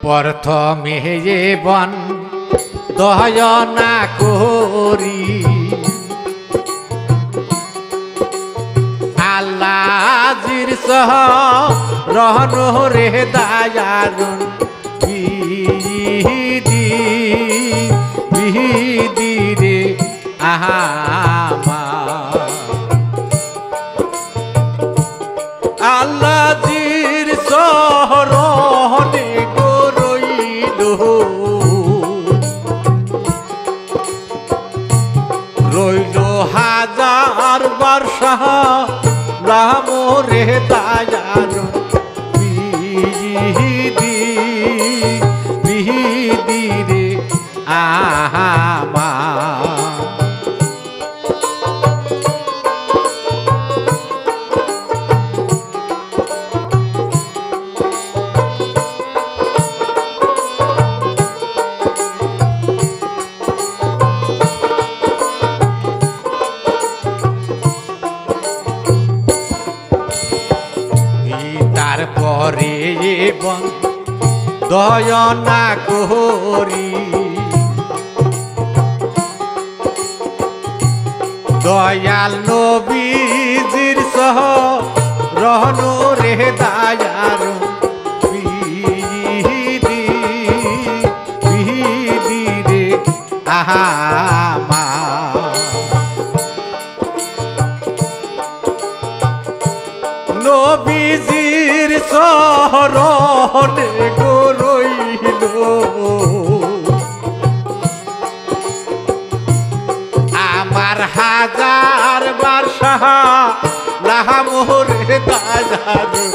प्रथमे बन दयना करी आल्लाजिर सह रहनो रे दायारुन बिहिदी रे आहामा आल्लाजिर सह रहने रइलो हजार वर्षा रामो रे दायारुन बिहिदी रे आहामा दयना करी दयाल नबीजिर सह रहनो रे दायारुन बिहिदी रे आहामा नबीजिर सह रहने आमार हजार वर्षा लामोरे दायारुन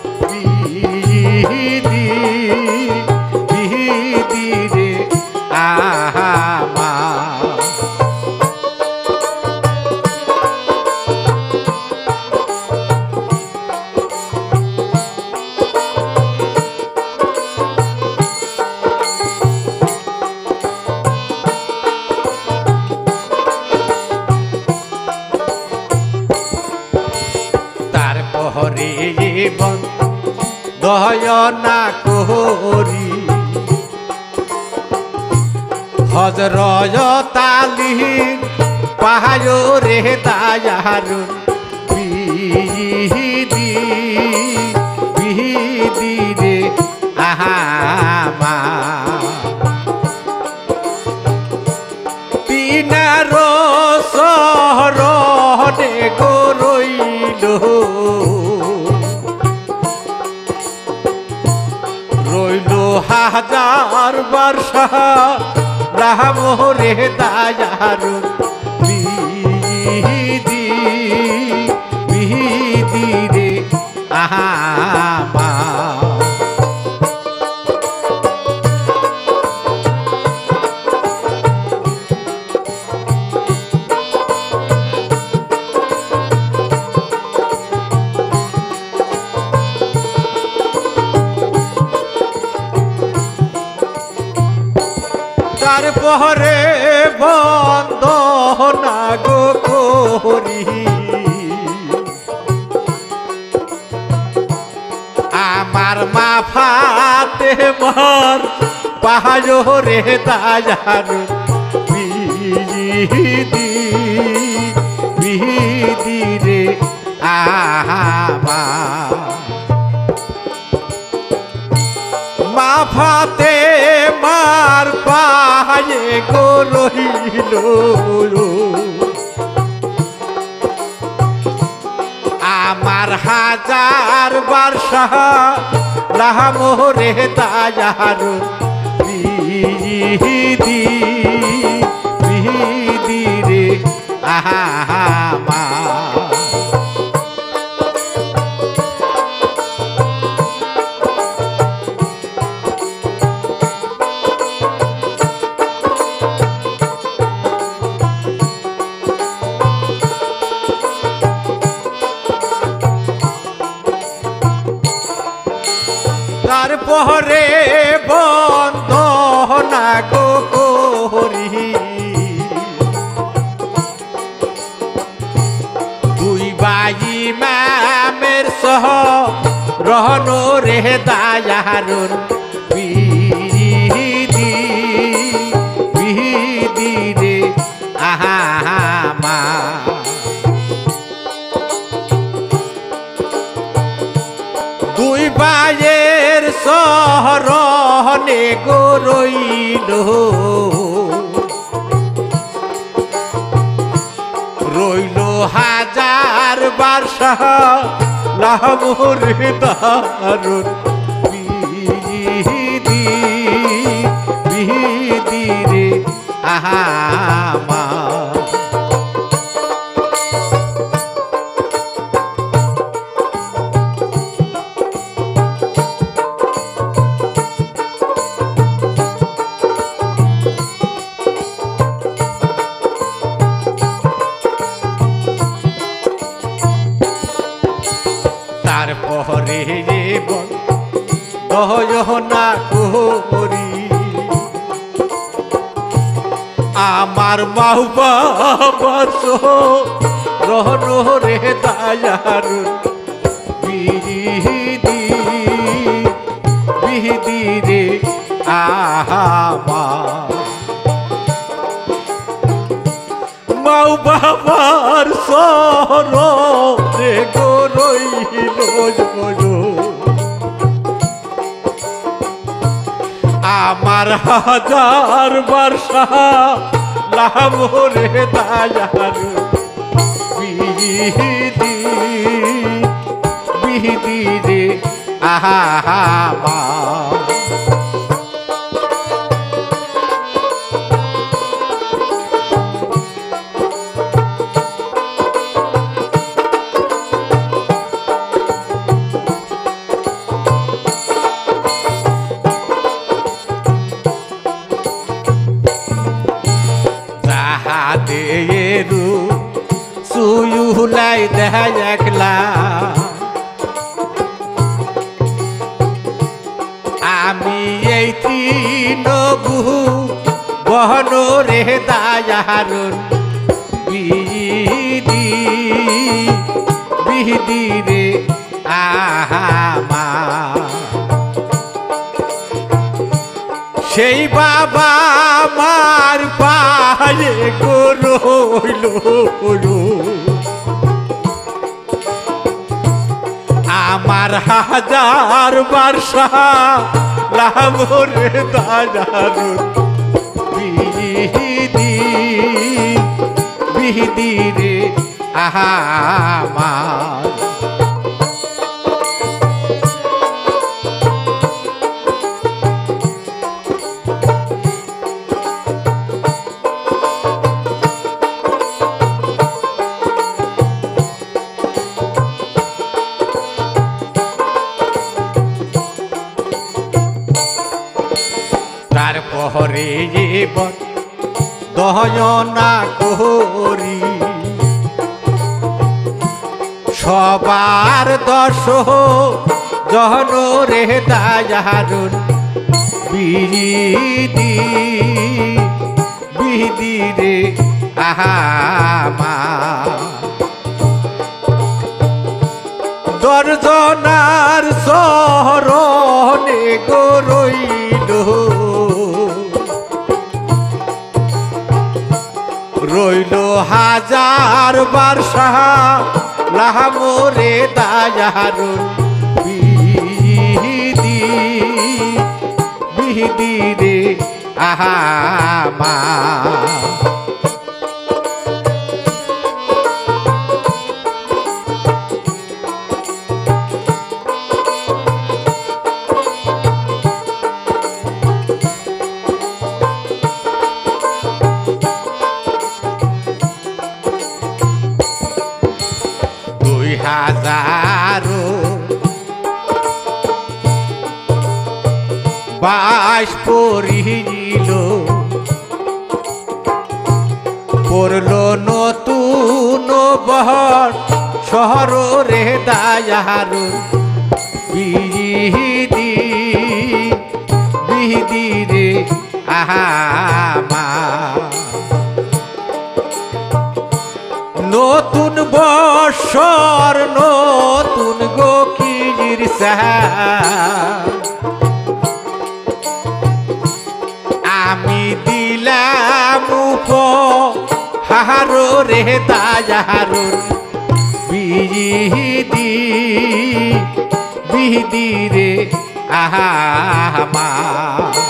बिहिदी रे आहामा दयना करी हजरत आलीर पायो रे दायारुन बिहिदी रे आहामा तिनारो सहरने रइलो हजार वर्षा रामो रे दायारुन बिहिदी रे आहामा তারপরে বন্দনা গো করি আমার মা ফাতেমার পাহাড় রে দায়ারুন বিহিদি রে আহামা মা ফাতেমার পায়ে গো রহিল আমার হাজার বর্ষা রাম রে দায়ারুন বিহিদি রে আহামা তারপরে বন্দনা গো করি দুই ভাই ইমামের সহ রহনো রে দায়ারুন নে গো রইল রইল হাজার বার্ষা লামরে দারুন বিধি বিধি রে আমার তারপরে দহনা করি আমার মাও বাবার রহন রে দায়ার বিধি বিধি রে আমার মাও বাবার রে গো রইল আমার হাজার বর্ষা লামরে দায়ার বিধি বিধি রে আমার দেরু সুয়ুলাই দেখলা আমি এই তিন বহু বহন রে দায়ারুন বিধি বিধি রে আমার সেই বাবা আমার পায়ে গো রইল আমার হাজার বর্ষা লামরে দায়ার বিধি বিধি রে আমার তারপরে দহনা করি সবার দশ জহন রে দায়ারুন বিধি বিধি রে আমার দর্জনার শরণে গো রইল রইল হাজার বর্ষা লামরে দায়ারুন বিধি বিধি রে আমার হাজারো বাস পড়িল পড়ল নতুন বহর শহর রে দায়ার বিধি বিধি রে আমার নতুন বর্ষর নতুন গোকির আমি দিলাম উপহার রে দায়ার বিধি বিধি রে আমার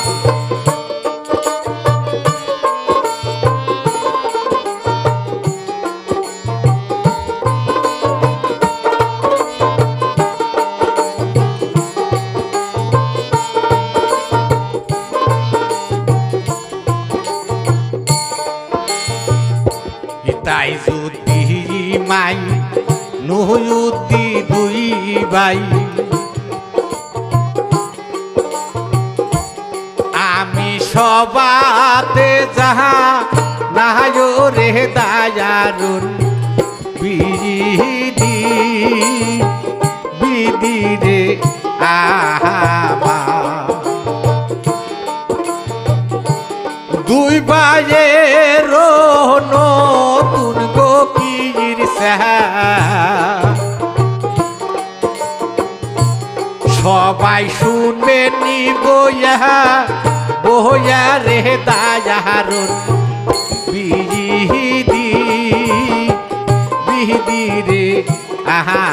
সাইজুদ্দি মাই নুহুদ্দি দুই ভাই আমি সবাতে যাহা নাহায় রে দায়ারুন বিধি বিধি রে আহা দুই ভাইয়ের নতুন গোকির সবাই শুনবে নি বইয়া বইয়া রে দায়ারুন বিধি বিধি রে আহা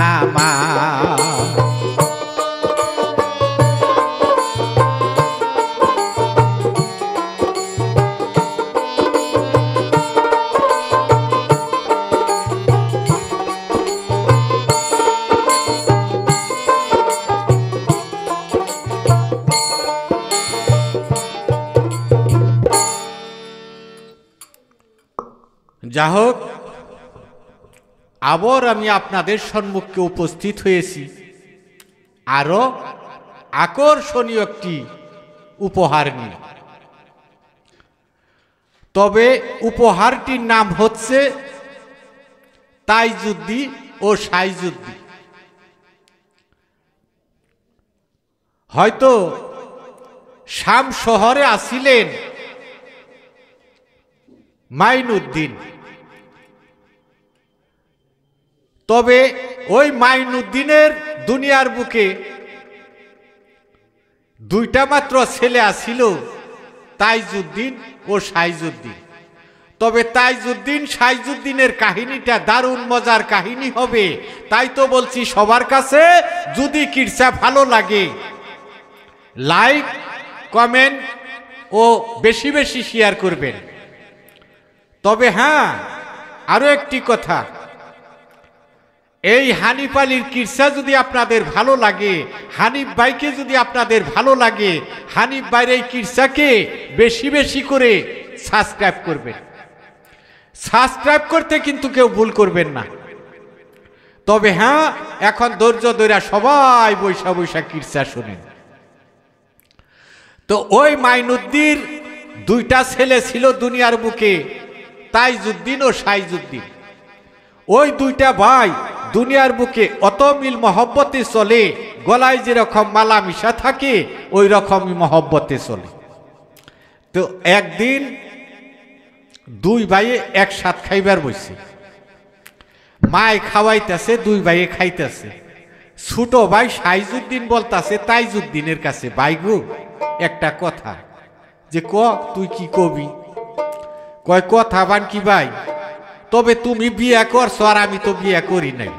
যা হোক আবার আমি আপনাদের সম্মুখে উপস্থিত হয়েছি আরো আকর্ষণীয় একটি উপহার নিয়ে। তবে উপহারটির নাম হচ্ছে তাইজুদ্দি ও সাইজুদ্দি। হয়তো শাম শহরে আসিলেন মাইনুদ্দিন, তবে ওই মাইনুদ্দিনের দুনিয়ার বুকে দুইটা মাত্র ছেলে আসিল, তাইজুদ্দিন ও সাইজুদ্দিন। তবে তাইজুদ্দিন সাইজুদ্দিনের কাহিনীটা দারুণ মজার কাহিনী হবে। তাই তো বলছি সবার কাছে যদি কিরসা ভালো লাগে লাইক কমেন্ট ও বেশি বেশি শেয়ার করবেন। তবে হ্যাঁ, আরো একটি কথা, এই হানিফ আলীর কিরসা যদি আপনাদের ভালো লাগে, হানিফ ভাইকে যদি আপনাদের ভালো লাগে, হানিফ ভাইয়ের এই কিরসাকে বেশি বেশি করে সাবস্ক্রাইব করবেন। সাবস্ক্রাইব করতে কিন্তু কেউ ভুল করবেন না। তবে হ্যাঁ, এখন ধৈর্য ধরে সবাই বৈশা বৈশা কিরসা শুনেন। তো ওই মাইনুদ্দির দুইটা ছেলে ছিল দুনিয়ার বুকে, তাইজুদ্দিন ও সাইজুদ্দিন। ওই দুইটা ভাই দুনিয়ার বুকে অত মিল মহব্বতে চলে, গলায় যেরকম মালা মিশা থাকে ওই রকমই মহব্বতে চলে। তো একদিন দুই ভাইয়ে একসাথ খাইবার বসে, মায় খাওয়াইতেছে, দুই ভাইয়ে খাইতেছে। ছোট ভাই সাইজুদ্দিন বলতাছে তাইজুদ্দিনের কাছে, ভাই গো একটা কথা, যে ক তুই কি কবি? কয় কথা বান কি ভাই, তবে তুমি বিয়ে করছো আর আমি তো বিয়ে করি নাই।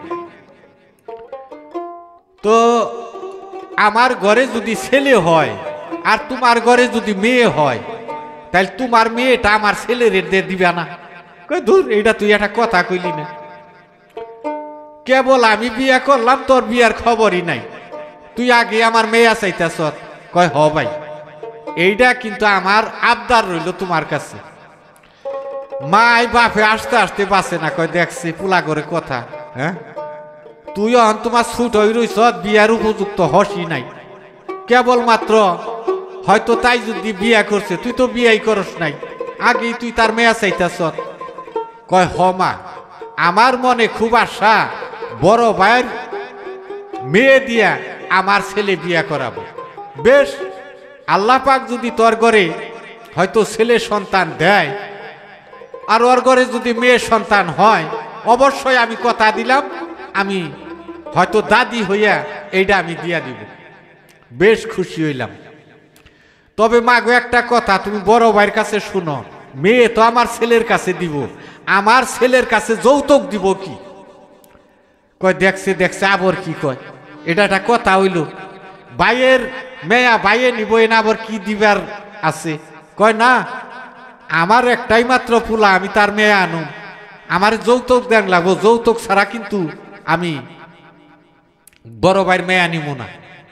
তো আমার ঘরে যদি ছেলে হয় আর তোমার ঘরে যদি মেয়ে হয়, তাহলে তোমার মেয়েটা আমার ছেলের দিবে না? কয় ধুর, এইটা তুই একটা কথা কইলি না, কেবল আমি বিয়ে করলাম, তোর বিয়ার খবরই নাই, তুই আগে আমার মেয়ে চাইতেছ। কয় হ ভাই, এইটা কিন্তু আমার আবদার রইল তোমার কাছে। মাই বাপে আসতে আসতে বাসে না, কয় দেখছি পোলা করে কথা, হ্যাঁ তুই অহন তোমার ছুট হয়ে রইছ, বিয়ার উপযুক্ত হসি নাই, কেবলমাত্র হয়তো তাই যদি বিয়া করছে, তুই তো বিয়াই করস নাই, আগেই তুই তার মেয়া চাইতেছ। কয় হ মা, আমার মনে খুব আশা বড় ভাইয়ের মেয়ে দিয়া আমার ছেলে বিয়া করাবো। বেশ, আল্লাহ পাক যদি তোর ঘরে হয়তো ছেলে সন্তান দেয় আর ওর ঘরে যদি মেয়ে সন্তান হয়, অবশ্যই আমি কথা দিলাম, আমি হয়তো দাদি হইয়া এইটা আমি দিয়া দিব। বেশ খুশি হইলাম। তবে মাগো একটা কথা, তুমি বড় ভাইয়ের কাছে শুনো, মেয়ে তো আমার ছেলের কাছে দিব, আমার ছেলের কাছে যৌতুক দিব কি? কয় দেখছে দেখছে, আবার কি কয়, এটা একটা কথা হইল, ভাইয়ের মেয়া ভাইয়ে নিব, না আবার কি দিবার আছে? কয় না, আমার একটাই মাত্র পোলা, আমি তার মেয়ে আনুম, আমার যৌতুক দেন লাগবো, যৌতুক ছাড়া কিন্তু আমি বড় ভাইয়ের মেয়ে আনিব না।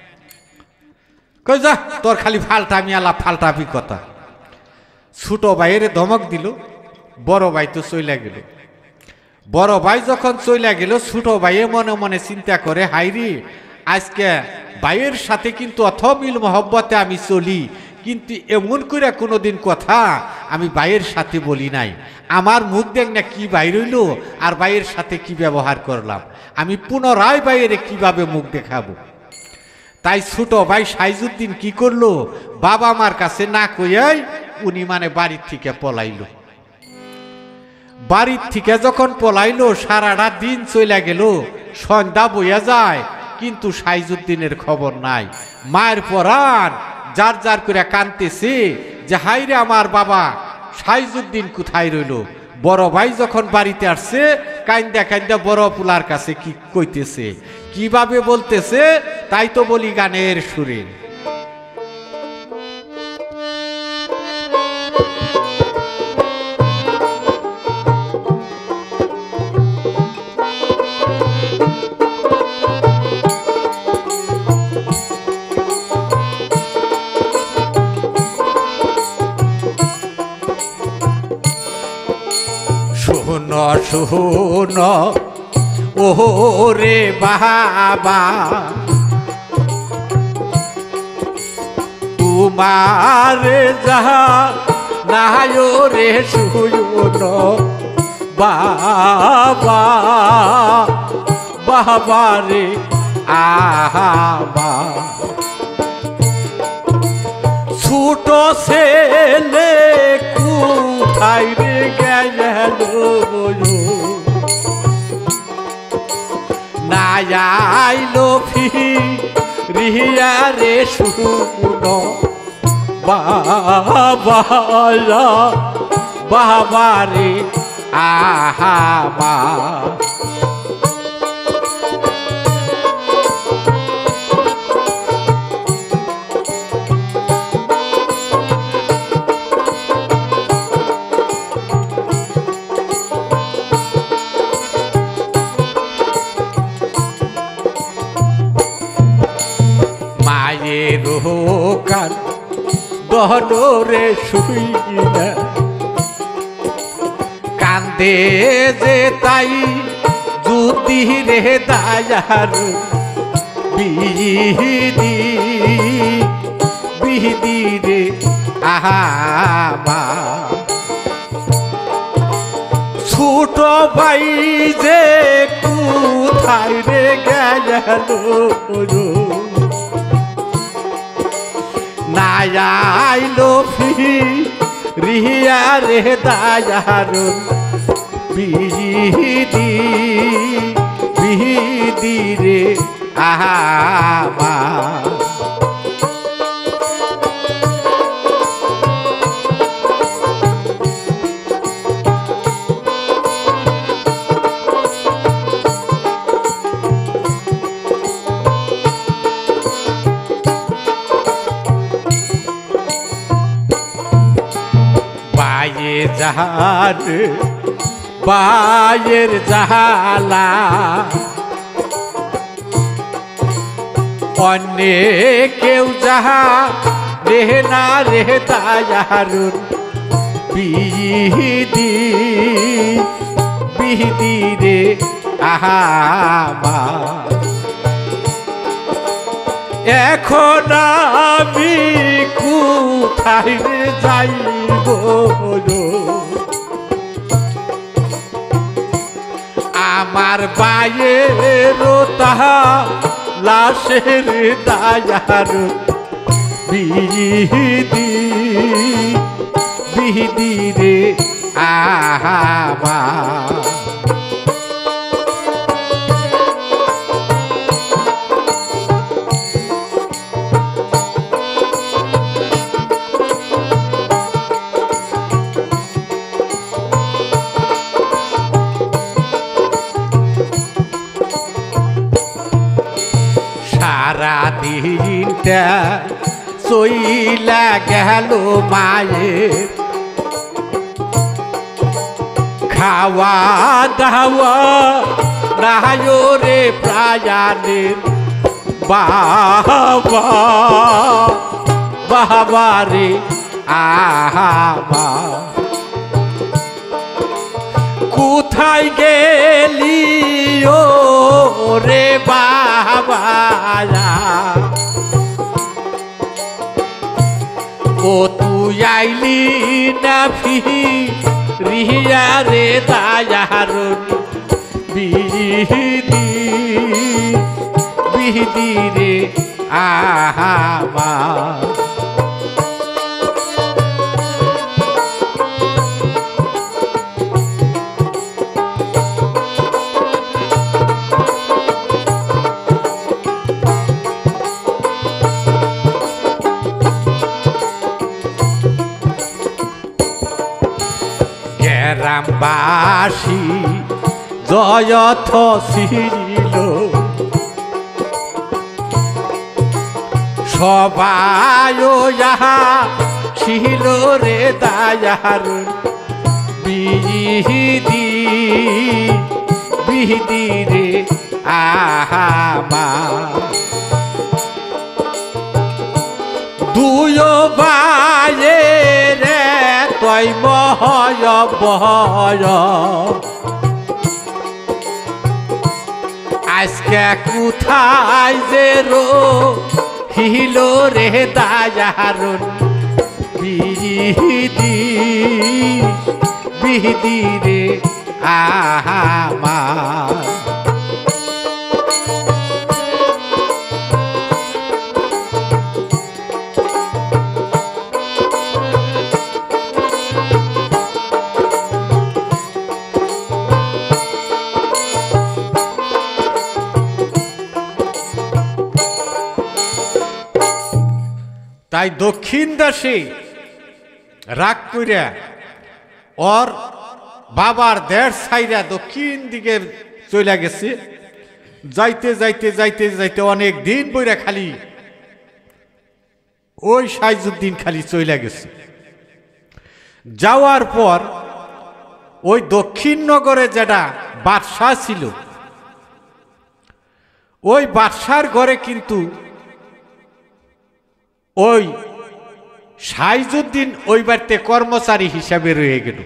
কই যা, তোর খালি ফালটামি আলা ফালটামি কথা। ছোট ভাইয়ের ধমক দিল, বড় ভাই তো চইলা গেল। বড় ভাই যখন চলে গেল ছোট ভাইয়ে মনে মনে চিন্তা করে হাইরি আজকে ভাইয়ের সাথে কিন্তু অথ মিল মহব্বতে আমি চলি, কিন্তু এমন করে কোনোদিন কথা আমি ভাইয়ের সাথে বলি নাই। আমার মুখ দেখ না কি বাইর হইল আর ভাইয়ের সাথে কি ব্যবহার করলাম, আমি পুনরায় ভাইয়ের কিভাবে মুখ দেখাবো। তাই ছোট ভাই সাইজুদ্দিন কি করলো, বাবা মার কাছে না কইয়াই উনি মানে বাড়ির থেকে পলাইল। বাড়ির থেকে যখন পলাইলো সারাটা দিন চলে গেল, সন্ধ্যা বইয়া যায় কিন্তু সাইজুদ্দিনের খবর নাই। মায়ের পরাণ যার যার করে কাঁদতেছে যে হাইরে আমার বাবা সাইজুদ্দিন কোথায় রইল। বড় ভাই যখন বাড়িতে আসছে কান্দা কান্দা বড় পুলার কাছে কি কইতেছে, কিভাবে বলতেছে তাই তো বলি গানের সুরে। শোনো শোনো ও রে বাবা, তোমার যাহা নাই রে শুনো বাবা, বাবা রে আবা। ছোট ছেলে কোথায় রে গেল না আইলো ফিরিয়া রে শুনো বাবা, বাবা রে আহাবা। মায়ের কান দহরে শুইনা কান্দে যে তাই যদি রে দায়ার বিহিদি বিহিদি রে আহাবা। ছোট ভাই যে কোথায় রে গেল না আইলো ফিরিয়া রে দায়ার বিহিদি বিহিদি রে আহাবা। জাহার বায়ের জাহালা অন্যে কেউ যাহা রে না রে দায়ারুন বিহিদি বিহিদি রে আহাবা। এখন আমি কোথায় যাইব আমার বায়ের তাহা লাশের দায়ার বিহিদি বিহিদি রে আহাবা। সারা দিনটা চইলা গেল মায়ের খাওয়া দাওয়া নাই রে প্রায়ানের বাবা, বাবা রে আহাবা। কোথায় গেলি ও রে বাবা ও তুই আইলি না রিয়া রে দায়ার বিহিদি বিহিদি রে আহা গ্রামবাসী জয়থ ছিল সবাই ছিল রে দায়ার বিহিদি বিহিদি রে আহা দুয় বায়ে রে তৈ বহয় বহয় আজকে কোথায় যে হিল রে দায়ার বিহিদি বিহিদি রে আহা তাই দক্ষিণ দাসে রাগ কইরা ওর বাবার দেড় সাইরা দক্ষিণ দিকে চলে গেছে। যাইতে যাইতে যাইতে যাইতে অনেক দিন বইরা খালি ওই সাইজুদ্দিন খালি চলে গেছে। যাওয়ার পর ওই দক্ষিণ নগরে যেটা বাদশাহ ছিল ওই বাদশার ঘরে কিন্তু ওই সাইজুদ্দিন ওই বাড়িতে কর্মচারী হিসাবে রয়ে গেল।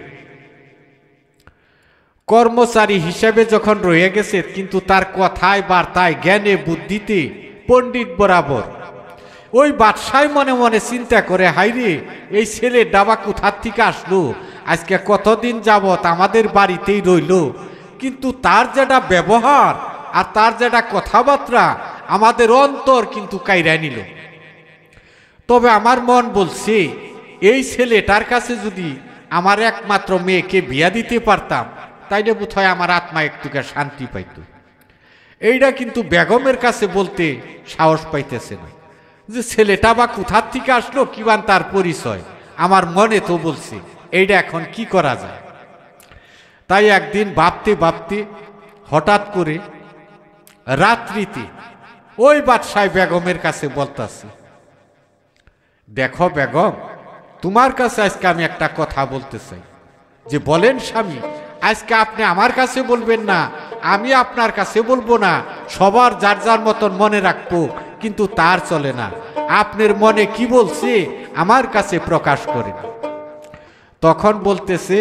কর্মচারী হিসাবে যখন রয়ে গেছে কিন্তু তার কথায় বার্তায় জ্ঞানে বুদ্ধিতে পণ্ডিত বরাবর। ওই বাদশাহ মনে মনে চিন্তা করে হাইরে এই ছেলে ডাবা কোথার থেকে আসলো, আজকে কতদিন যাবত আমাদের বাড়িতেই রইল, কিন্তু তার যেটা ব্যবহার আর তার যেটা কথাবার্তা আমাদের অন্তর কিন্তু কাইরা নিল। তবে আমার মন বলছে এই ছেলেটার কাছে যদি আমার একমাত্র মেয়েকে বিয়া দিতে পারতাম তাইলে বোধহয় আমার আত্মা একটুকে শান্তি পাইত। এইটা কিন্তু বেগমের কাছে বলতে সাহস পাইতেছে না যে ছেলেটা বা কোথার থেকে আসলো কিবান তার পরিচয়। আমার মনে তো বলছে এইটা এখন কি করা যায়। তাই একদিন ভাবতে ভাবতে হঠাৎ করে রাত্রিতে ওই বাদশাহ বেগমের কাছে বলতাছে, দেখো বেগম, তোমার কাছে আজকে আমি একটা কথা বলতে চাই। যে বলেন স্বামী, আজকে আপনি আমার কাছে বলবেন না, আমি আপনার কাছে বলবো না, সবার যার যার মতন মনে রাখবো, কিন্তু তার চলে না। আপনার মনে কি বলছে আমার কাছে প্রকাশ করেন। তখন বলতেছে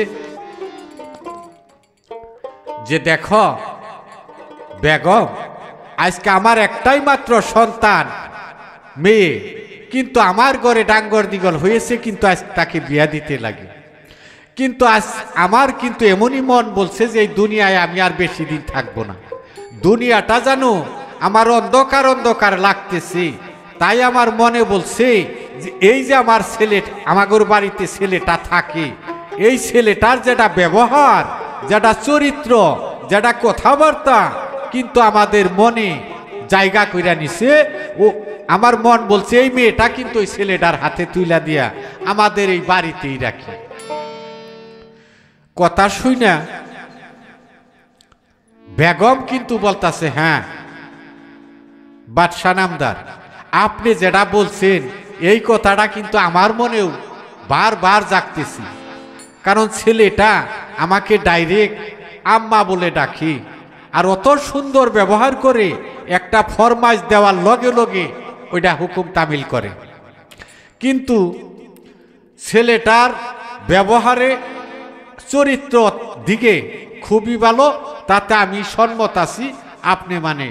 যে দেখো বেগম, আজকে আমার একটাই মাত্র সন্তান মেয়ে, কিন্তু আমার ঘরে ডাঙ্গর দিগল হয়েছে, কিন্তু আজ তাকে বিয়া দিতে লাগে। কিন্তু আজ আমার কিন্তু এমনই মন বলছে যে এই দুনিয়ায় আমি আর বেশি দিন থাকবো না। দুনিয়াটা জানো আমার অন্ধকার অন্ধকার লাগতেছে। তাই আমার মনে বলছে যে এই যে আমার ছেলে, আমাগর বাড়িতে ছেলেটা থাকে, এই ছেলেটার যেটা ব্যবহার, যেটা চরিত্র, যেটা কথাবার্তা কিন্তু আমাদের মনে জায়গা কইরা নিছে। ও আমার মন বলছে এই মেয়েটা কিন্তু ওই ছেলেটার হাতে তুইলা দিয়া আমাদের এই বাড়িতেই রাখি। কথা শুই না বেগম কিন্তু বলতাছে, হ্যাঁ বাদশাহ নামদার, আপনি যেটা বলছেন এই কথাটা কিন্তু আমার মনেও বারবার জাগতেছি। কারণ ছেলেটা আমাকে ডাইরেক্ট আম্মা বলে ডাকি, আর অত সুন্দর ব্যবহার করে, একটা ফরমাইশ দেওয়ার লগে লগে ওইটা হুকুম তামিল করে। কিন্তু ছেলেটার ব্যবহারে চরিত্র দিকে খুবই ভালো, তাতে আমি সম্মত আছি। আপনি মানে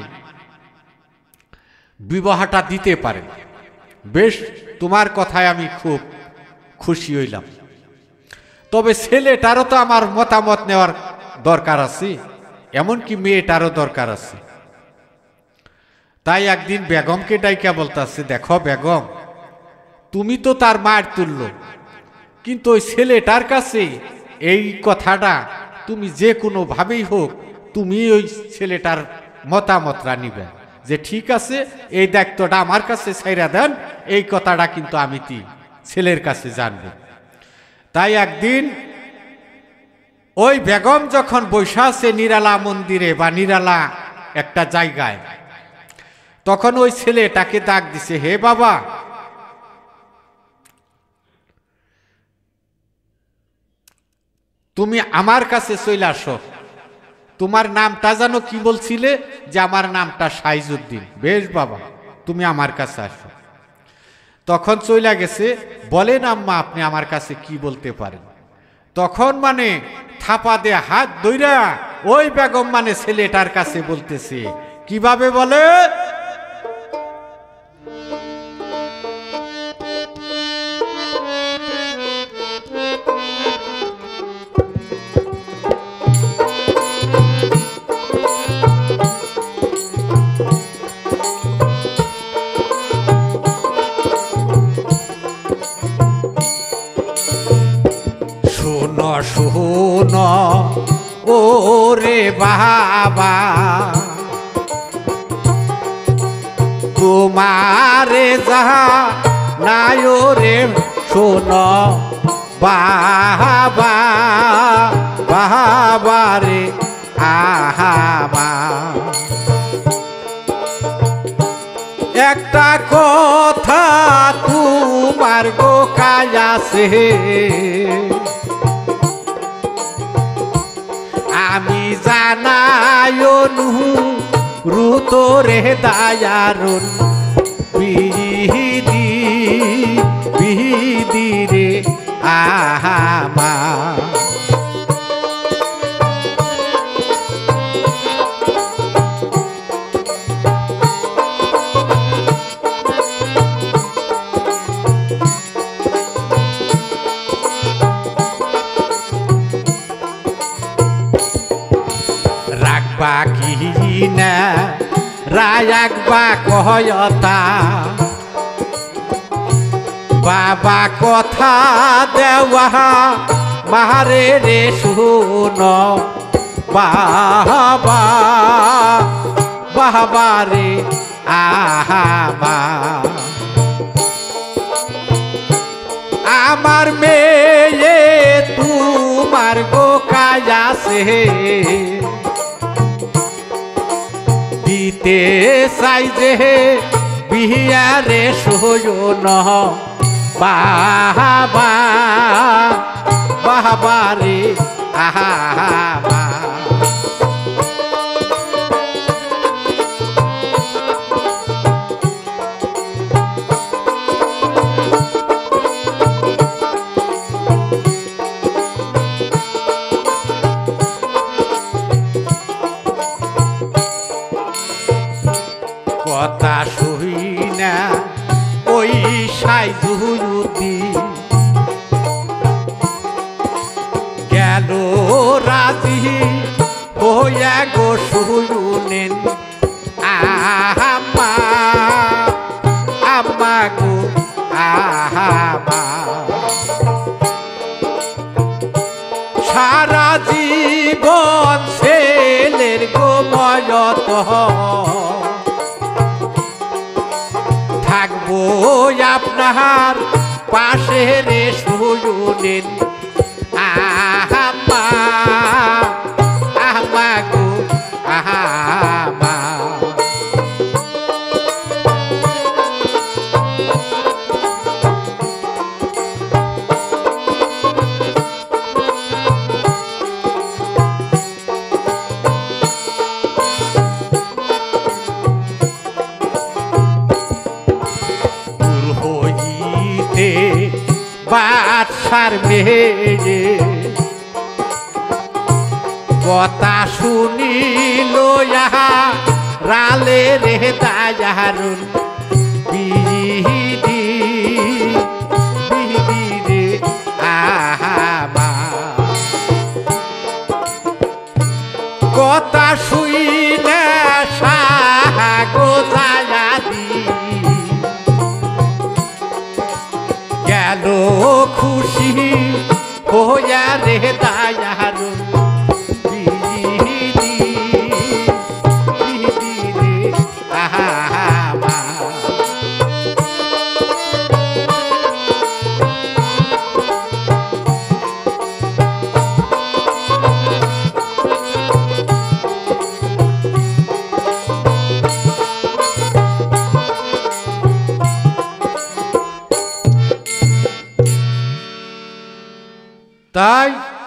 বিবাহটা দিতে পারেন। বেশ, তোমার কথায় আমি খুব খুশি হইলাম। তবে ছেলেটারও তো আমার মতামত নেওয়ার দরকার আছে, এমনকি মেয়েটারও দরকার আছে। তাই একদিন বেগমকে ডাইকা বলতেছে, দেখো বেগম, তুমি তো তার মায়ের তুল্য, কিন্তু ওই ছেলেটার কাছে এই কথাটা তুমি যে কোনো ভাবেই হোক তুমি ওই ছেলেটার মতামতটা নিবে, যে ঠিক আছে এই দায়িত্বটা আমার কাছে ছাইরা দেন, এই কথাটা কিন্তু আমি ছেলের কাছে জানবো। তাই একদিন ওই বেগম যখন বৈশা আছে নিরালা মন্দিরে বা নিরালা একটা জায়গায়, তখন ওই ছেলেটাকে ডাক দিছে, হে বাবা, তুমি আমার কাছে চলে আসো। তোমার নামটা জানো কি বলছিলে? যে আমার নামটা সাইজউদ্দিন। বেশ বাবা, তুমি আমার কাছে আসো। তখন চলে গেছে। বলেন আম্মা, আপনি আমার কাছে কি বলতে পারেন? তখন মানে থাপা দিয়ে হাত ধইরা ওই বেগম মানে ছেলেটার কাছে বলতেছে, কিভাবে বলে? শোনো ও রে বাবা, তোমারে যাহা নাই রে, শোনো বাবা, বাবা রে আহাবা, একটা কথা তোমার গো কায়াছে, আমি জানায়নু রুতরে দায়ারুন বিহিদি বিহিদি রে আহামা, কিনা রায়াকবা কহয়তা, বাবা কথা দেওয়া মারে রে শুন, বাবা বাবা রে আহাবা, আমার মেয়ে তোমার গো কায়াছে, দিতে চাই যে বিহারে শোয়ন, বাবা বাবা রে আহাবা, কথা শুই না ওই সাইজুদ্দিন গেল রাজি হইয়া গো শুনেন, আম্মা আম্মা গো আহামা, সারা জীবন ছেলের গো ময়ত থাকবো আপনার পাশে রে শুনেন, আহাম্মা আহমা গো আহামা, বাদশার মেয়ে কথা শুনিল ইহা রালে রে দায়ারুন বিধি বিধি রে আহা কথা শুইলে সাগো জায়াদি গেল খুশি হইয়া রে দায়ারুন তাই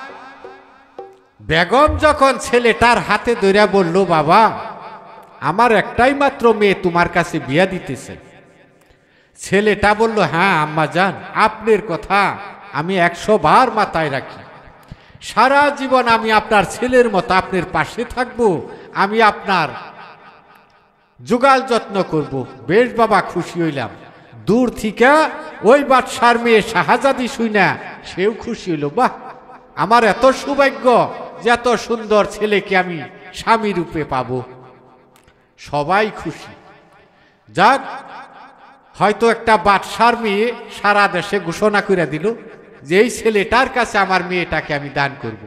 বেগম যখন ছেলেটার হাতে ধরে বলল, বাবা আমার একটাই মাত্র মেয়ে তোমার কাছে বিয়া দিতেছে। ছেলেটা বলল, হ্যাঁ আম্মা জান, আপনার কথা আমি 100 বার মাথায় রাখি। সারা জীবন আমি আপনার ছেলের মতো আপনার পাশে থাকব, আমি আপনার জোগাল যত্ন করব। বেশ বাবা, খুশি হইলাম। দূর থেকে ওই বাদশার মেয়ে শাহজাদি শুইনা সেও খুশি হইল, বাহ আমার এত সৌভাগ্য যে এত সুন্দর ছেলেকে আমি স্বামী রূপে পাব। সবাই খুশি। যাক, হয়তো একটা বাদশার মেয়ে সারা দেশে ঘোষণা করে দিল যে এই ছেলেটার কাছে আমার মেয়েটাকে আমি দান করব।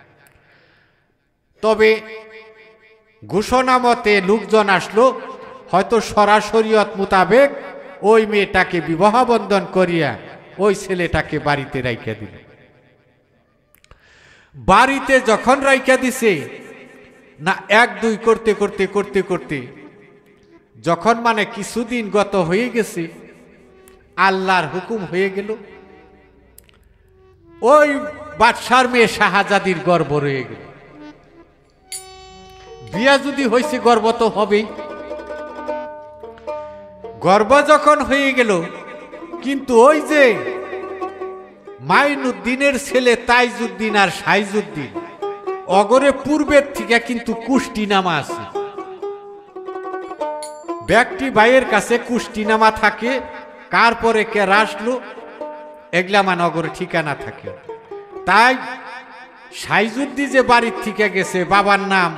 তবে ঘোষণা মতে লোকজন আসলো, হয়তো সরাসরিয়ত মোতাবেক ওই মেয়েটাকে বিবাহ বন্ধন করিয়া ওই ছেলেটাকে বাড়িতে রাইখা দিল। বাড়িতে যখন রাইখা দিছে না, 1-2 করতে করতে করতে করতে যখন মানে কিছুদিন গত হয়ে গেছে, আল্লাহর হুকুম হয়ে গেল, ওই বাদশার মেয়ে শাহজাদির গর্ভ রয়ে গেল। বিয়া যদি হয়েছে গর্ভ তো হবেই। গর্ভ যখন হয়ে গেল, কিন্তু ওই যে মাইনুদ্দিনের ছেলে তাইজউদ্দিন আর সাইজউদ্দিন, অগরে পূর্বের থেকে কিন্তু কুষ্টিনামা আছে। ব্যক্তি ভাইয়ের কাছে কুষ্টিনামা থাকে, কার পরে কে আসলো এগুলা মানে অগরে ঠিকানা থাকে। তাই সাইজউদ্দিন যে বাড়ির থেকে গেছে, বাবার নাম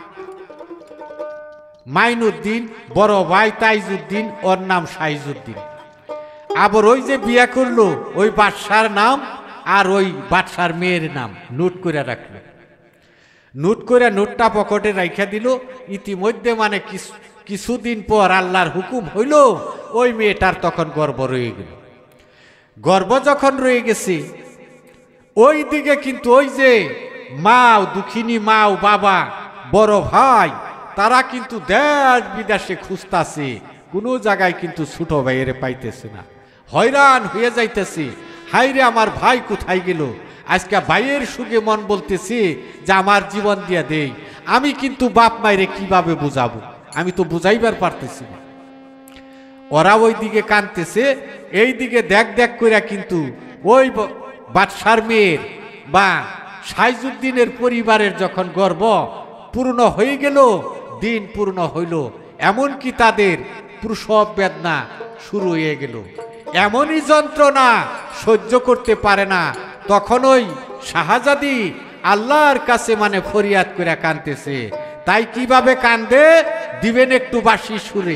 মাইনুদ্দিন, বড় ভাই তাইজউদ্দিন, ওর নাম সাইজউদ্দিন। আবার ওই যে বিয়া করলো ওই বাদশার নাম আর ওই বাদশার মেয়ের নাম নোট করে রাখলো। নোট করে নোটটা পকেটে রাইখা দিল। ইতিমধ্যে মানে কিছুদিন পর আল্লাহর হুকুম হইল, ওই মেয়েটার তখন গর্ভ রয়ে গেল। গর্ভ যখন রয়ে গেছে, ওই দিকে কিন্তু ওই যে মাও, দুঃখিনী মাও, বাবা, বড় ভাই, তারা কিন্তু দেশ বিদেশে খুঁজতাছে, কোনো জায়গায় কিন্তু ছোট ভাইয়ের পাইতেছে না। হয়রান হয়ে যাইতেছে, হাইরে আমার ভাই কোথায় গেল। আজকে ভাইয়ের সুখে মন বলতেছে যে আমার জীবন দিয়া দেই। আমি কিন্তু বাপ মায়েরে কিভাবে বুঝাবো, আমি তো বুঝাইবার পারতেছি না। ওরা ওই দিকে কাঁদতেছে, এই দিকে দেখ দেখ করে কিন্তু ওই বাদশার মেয়ের বা সাইজউদ্দিনের পরিবারের যখন গর্ভ পূর্ণ হয়ে গেল, দিন পূর্ণ হইল, এমনকি তাদের প্রসব বেদনা শুরু হয়ে গেল। এমনই যন্ত্রণা সহ্য করতে পারে না, তখন ওই শাহজাদি আল্লাহর কাছে মানে ফরিয়াদ করে কাঁদতেছে। তাই কিভাবে কান্দে দিবেন একটু বাঁশি সুরে।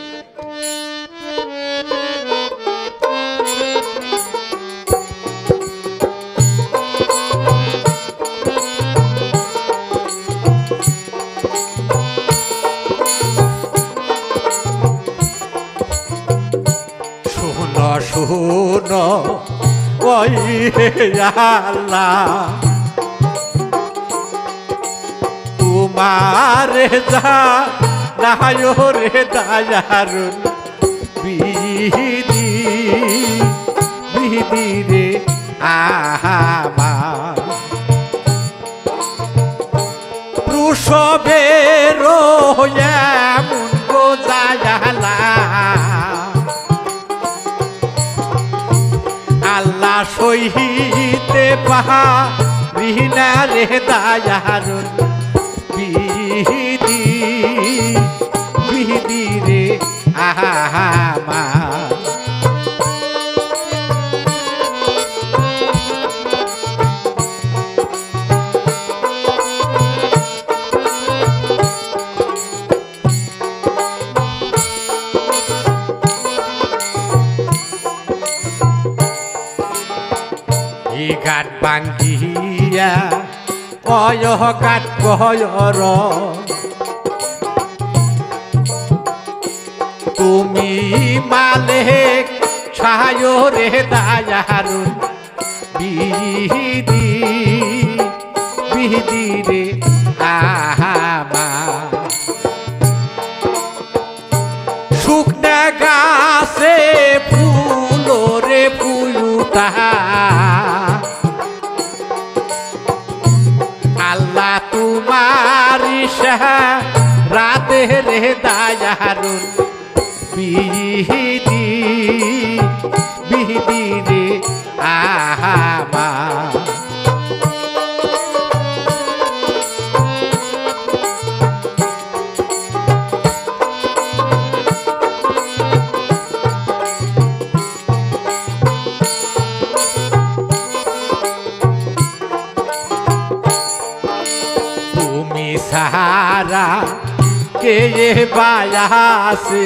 শুনো ওই আল্লাহ, তোমার যা নাই রে দায়ারুন বিধি বিধি রে আমার প্রসবের এমন গোজায়ালা সহিতে পাহা রিনা রে দায়ারুন বিহিদি বিহিদি রে আমার ঘাট ভাঙ্গিয়া অয় ঘাট কয়র তুমি মালেক ছায় রে দায়ারুন বিহিদি বিহিদি রে আমার শুকনা গাছে ফুল রে ফুলুতা আল্লাহ তোমার রাতে রে দায়ারুন বিহিদি বিহিদি রে আমার সাহারা কে বায়াসে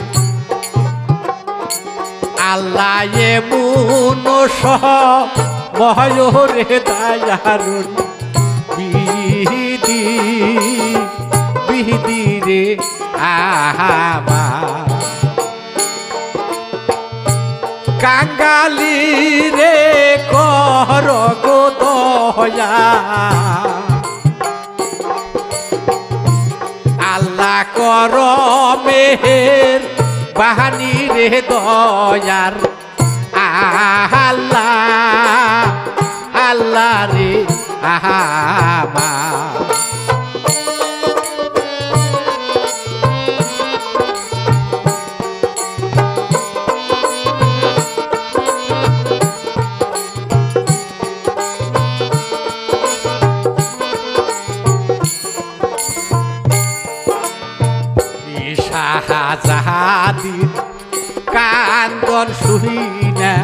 আল্লাহ এমন সহ ময়ূরে দায়ারুন বিহিদি বিহিদি রে আমার কাঙ্গালি রে কর গো দয়া আল্লাহ কর মেহের বাহানি রে দয়ার আল্লাহ আল্লাহ রে আমার শাহজাহাদির কান্দন শুহিনা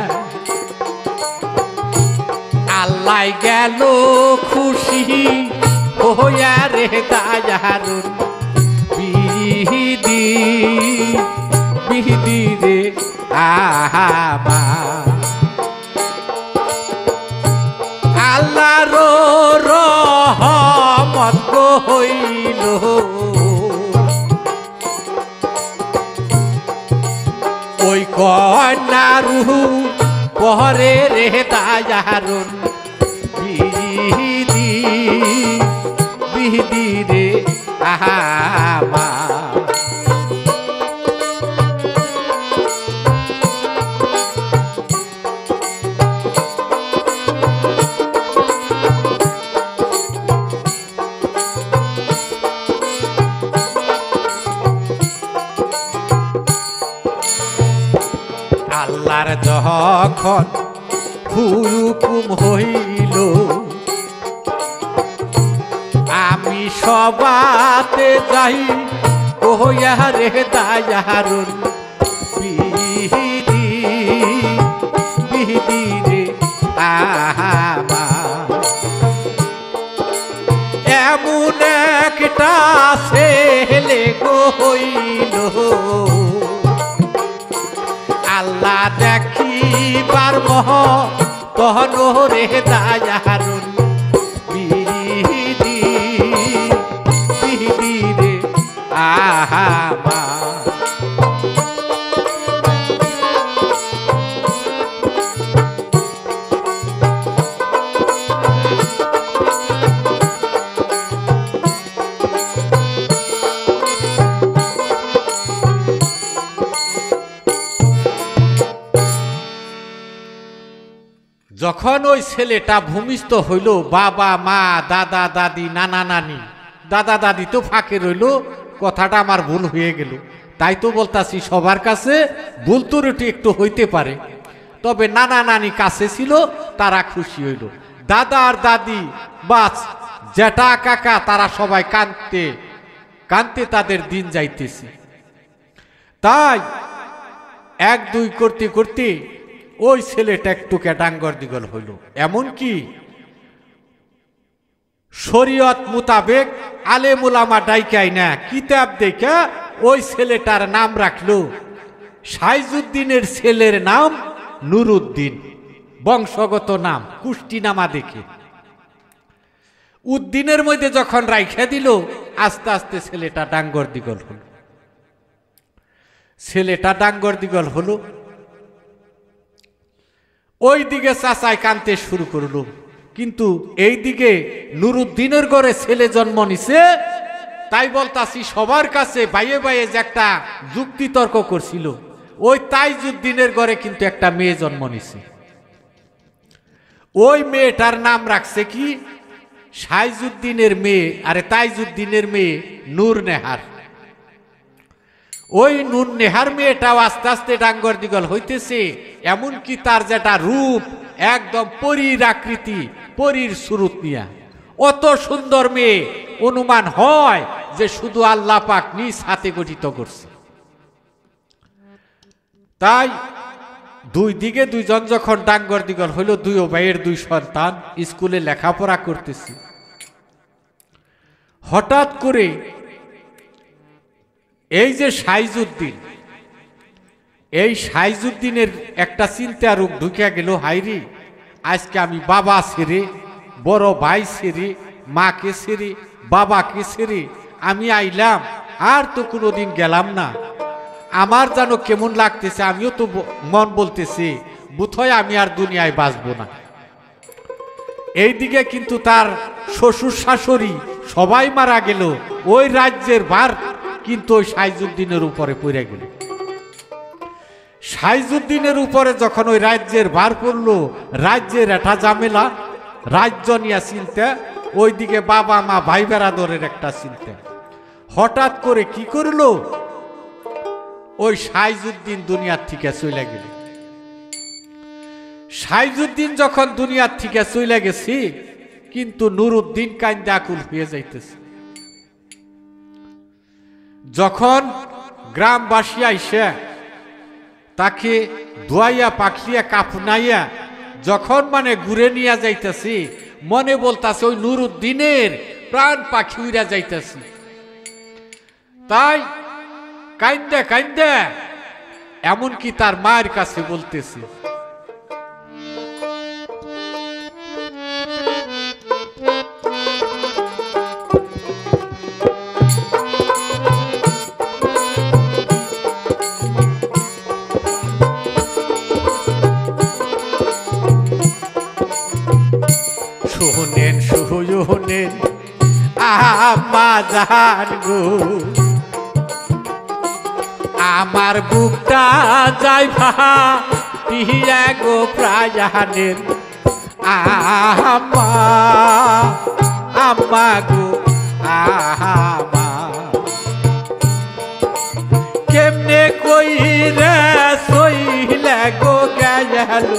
আল্লাহ গেল খুশি হইয়া রে দায়ারুন বিহিদি বিহিদি রে আমার আল্লাহর রহমত হইল ওই কন্যারু পরে রে দায়ারুন বিহিদি বিহিদি রে আমার আল্লাহর যখন হুকুম হইল আমি সবাতে যাই ওয়া রে দায়ারুন বিহিদি বিহিদি রে আমার এমন একটা ছেলে গো হইল আল্লাহ দেখিবার মহ তহন রে দায়ারুন বিহিদি বিহিদি রে আমার যখন ওই ছেলেটা ভূমিষ্ঠ হইল বাবা মা দাদা দাদি নানা নানি দাদা দাদি তো ফাঁকে রইল কথাটা আমার ভুল হয়ে গেল তাই তো বলতাছি সবার কাছে ভুল ত্রুটি একটু হইতে পারে তবে নানা নানি কাছে ছিল তারা খুশি হইল দাদা আর দাদি বাস জ্যাঠা কাকা তারা সবাই কাঁদতে কাঁদতে তাদের দিন যাইতেছে। তাই এক দুই করতে করতে ওই ছেলেটা একটুকে ডাঙ্গর দিগল হইল। এমনকি শরীয়ত মোতাবেক আলেম উলামা ডাইকাই না কিতাব দেখা ওই ছেলেটার নাম রাখলো সাইজুদ্দিনের ছেলের নাম নুরুদ্দিন, বংশগত নাম, কুষ্টি নামা দেখে। উদ্দিনের মধ্যে যখন রাইখা দিল আস্তে আস্তে ছেলেটা ডাঙ্গর দিগল হলো। ছেলেটা ডাঙ্গর দিগল হলো, ওই দিকে চাচাই কানতে শুরু করলো। কিন্তু এই দিকে নুরুদ্দিনের ঘরে ছেলে জন্ম নিছে। তাই বলতাছি সবার কাছে বাইয়ে বাইয়ে যে একটা যুক্তি তর্ক করছিল, ওই তাইজুদ্দিনের ঘরে কিন্তু একটা মেয়ে জন্ম নিছে। ওই মেয়েটার নাম রাখছে কি সাইজুদ্দিনের মেয়ে, আরে তাইজুদ্দিনের মেয়ে নূর নেহার। ওই নূর নেহার মেয়েটাও আস্তে আস্তে ডাঙ্গর দিগল হইতেছে। এমনকি তার যেটা রূপ একদম পরীর আকৃতি, পরীর সুরত নিয়া, অত সুন্দর মেয়ে অনুমান হয় যে শুধু আল্লাহ পাক নিজ হাতে গঠিত করছে। তাই দুই দিকে দুইজন যখন ডাঙ্গর দিগল হইল, দুই ভাইয়ের দুই সন্তান স্কুলে লেখাপড়া করতেছে। হঠাৎ করে এই যে সাইজুদ্দিন, এই সাইজুদ্দিনের একটা চিন্তা রোগ ঢুকে গেল, হাইরি আজকে আমি বাবা ছেড়ে, বড় ভাই ছেড়ে, মাকে ছেড়ে, বাবাকে ছেড়ে আমি আইলাম, আর তো কোনোদিন গেলাম না। আমার যেন কেমন লাগতেছে, আমিও তো মন বলতেছে বোধহয় আমি আর দুনিয়ায় বাঁচবো না। এইদিকে কিন্তু তার শ্বশুর শাশুড়ি সবাই মারা গেল, ওই রাজ্যের ভার কিন্তু ওই সাইজুদ্দিনের উপরে পড়ে গেল। সাইজুদ্দিনের উপরে যখন ওই রাজ্যের ভার পড়লো, রাজ্যের একটা ঝামেলা, রাজ্য নিয়ে চিন্তা, ওইদিকে বাবা মা ভাই বেড়াদরের একটা চিন্তা। হঠাৎ করে কি করলো, ওই সাইজুদ্দিন দুনিয়ার থেকে চলে গেল। সাইজুদ্দিন যখন দুনিয়ার থেকে চলে গেছে, কিন্তু নুরুদ্দিন কান্দে আকুল হয়ে যাইতেছে। যখন গ্রামবাসী আইসা তাকে ধোয়াইয়া পাখিয়া কাপনাইয়া যখন মানে ঘুরে নিয়ে যাইতেছে, মনে বলতাছে ওই নুরুদ্দিনের প্রাণ পাখি উড়া যাইতেছে। তাই কান্দে কান্দে এমনকি তার মায়ের কাছে বলতেছে, শুনেন শুনেন আম্মা জান গো, আমার বুকটা যাই ভাইয়া গো প্রায়ানের আম্মা, আম্মা গো আম্মা, কেমনে কই রে সইলে গো গেল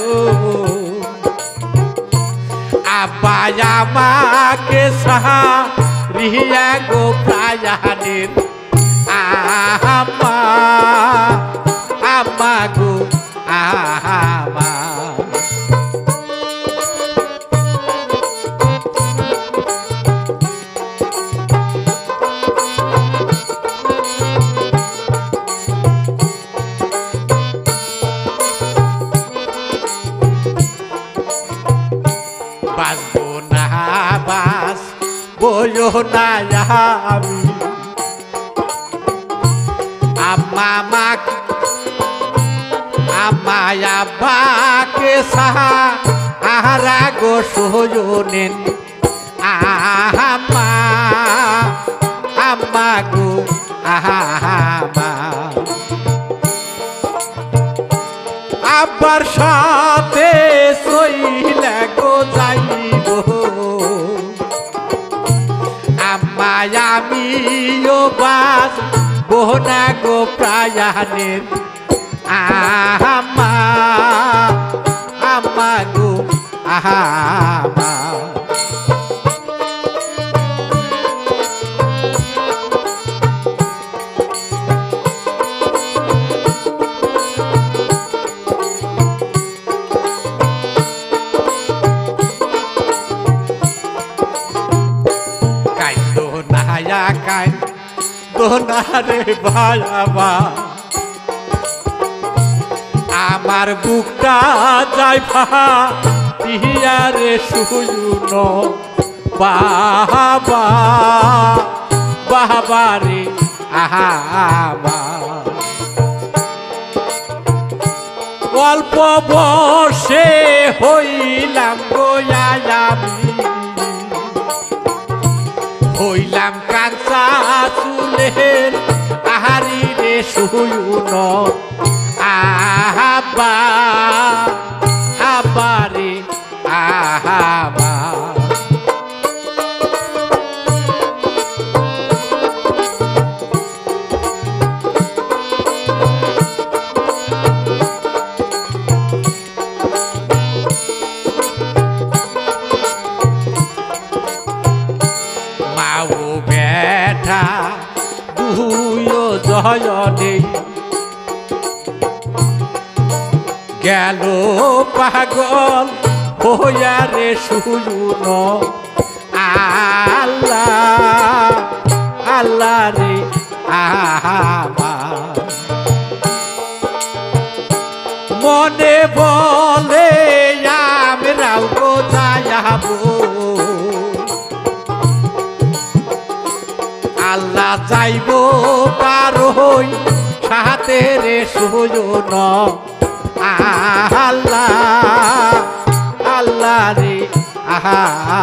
আব্বা আমাকে সাহারিয়া গো প্রায়ানের আম্মা, আম্মা গো আম্মা। বাঁচবো না বাঁচবো না আমি, আম্মা মাকে আমায় আব্বাকে সাহারা গো শোনেন আম্মা, আম্মা গো আম্মা। আব্বার সাথে সইলে গো যাইব আম্মা, আমিও বাঁচবো না গো প্রায়ানের আম্মা, আম্মা গো আম্মা। না রে বাবা আমার বুকটা যাই ভাইয়া রে শুন বাবা বাবা রে আহা অল্প বসে হইলাম গোয়ামি হইলাম কাঁচা চুলের আহারি রে শুন আহাবা আবারে আহাবা জয়নে গেল পাগল হইয়া রে শুন আল্লাহ আল্লাহ রে আহা মনে বলে আমরাও কোথায় যাব আল্লাহ যাইব পার হই সাথে রে শুন আল্লাহ আল্লাহ রে আহা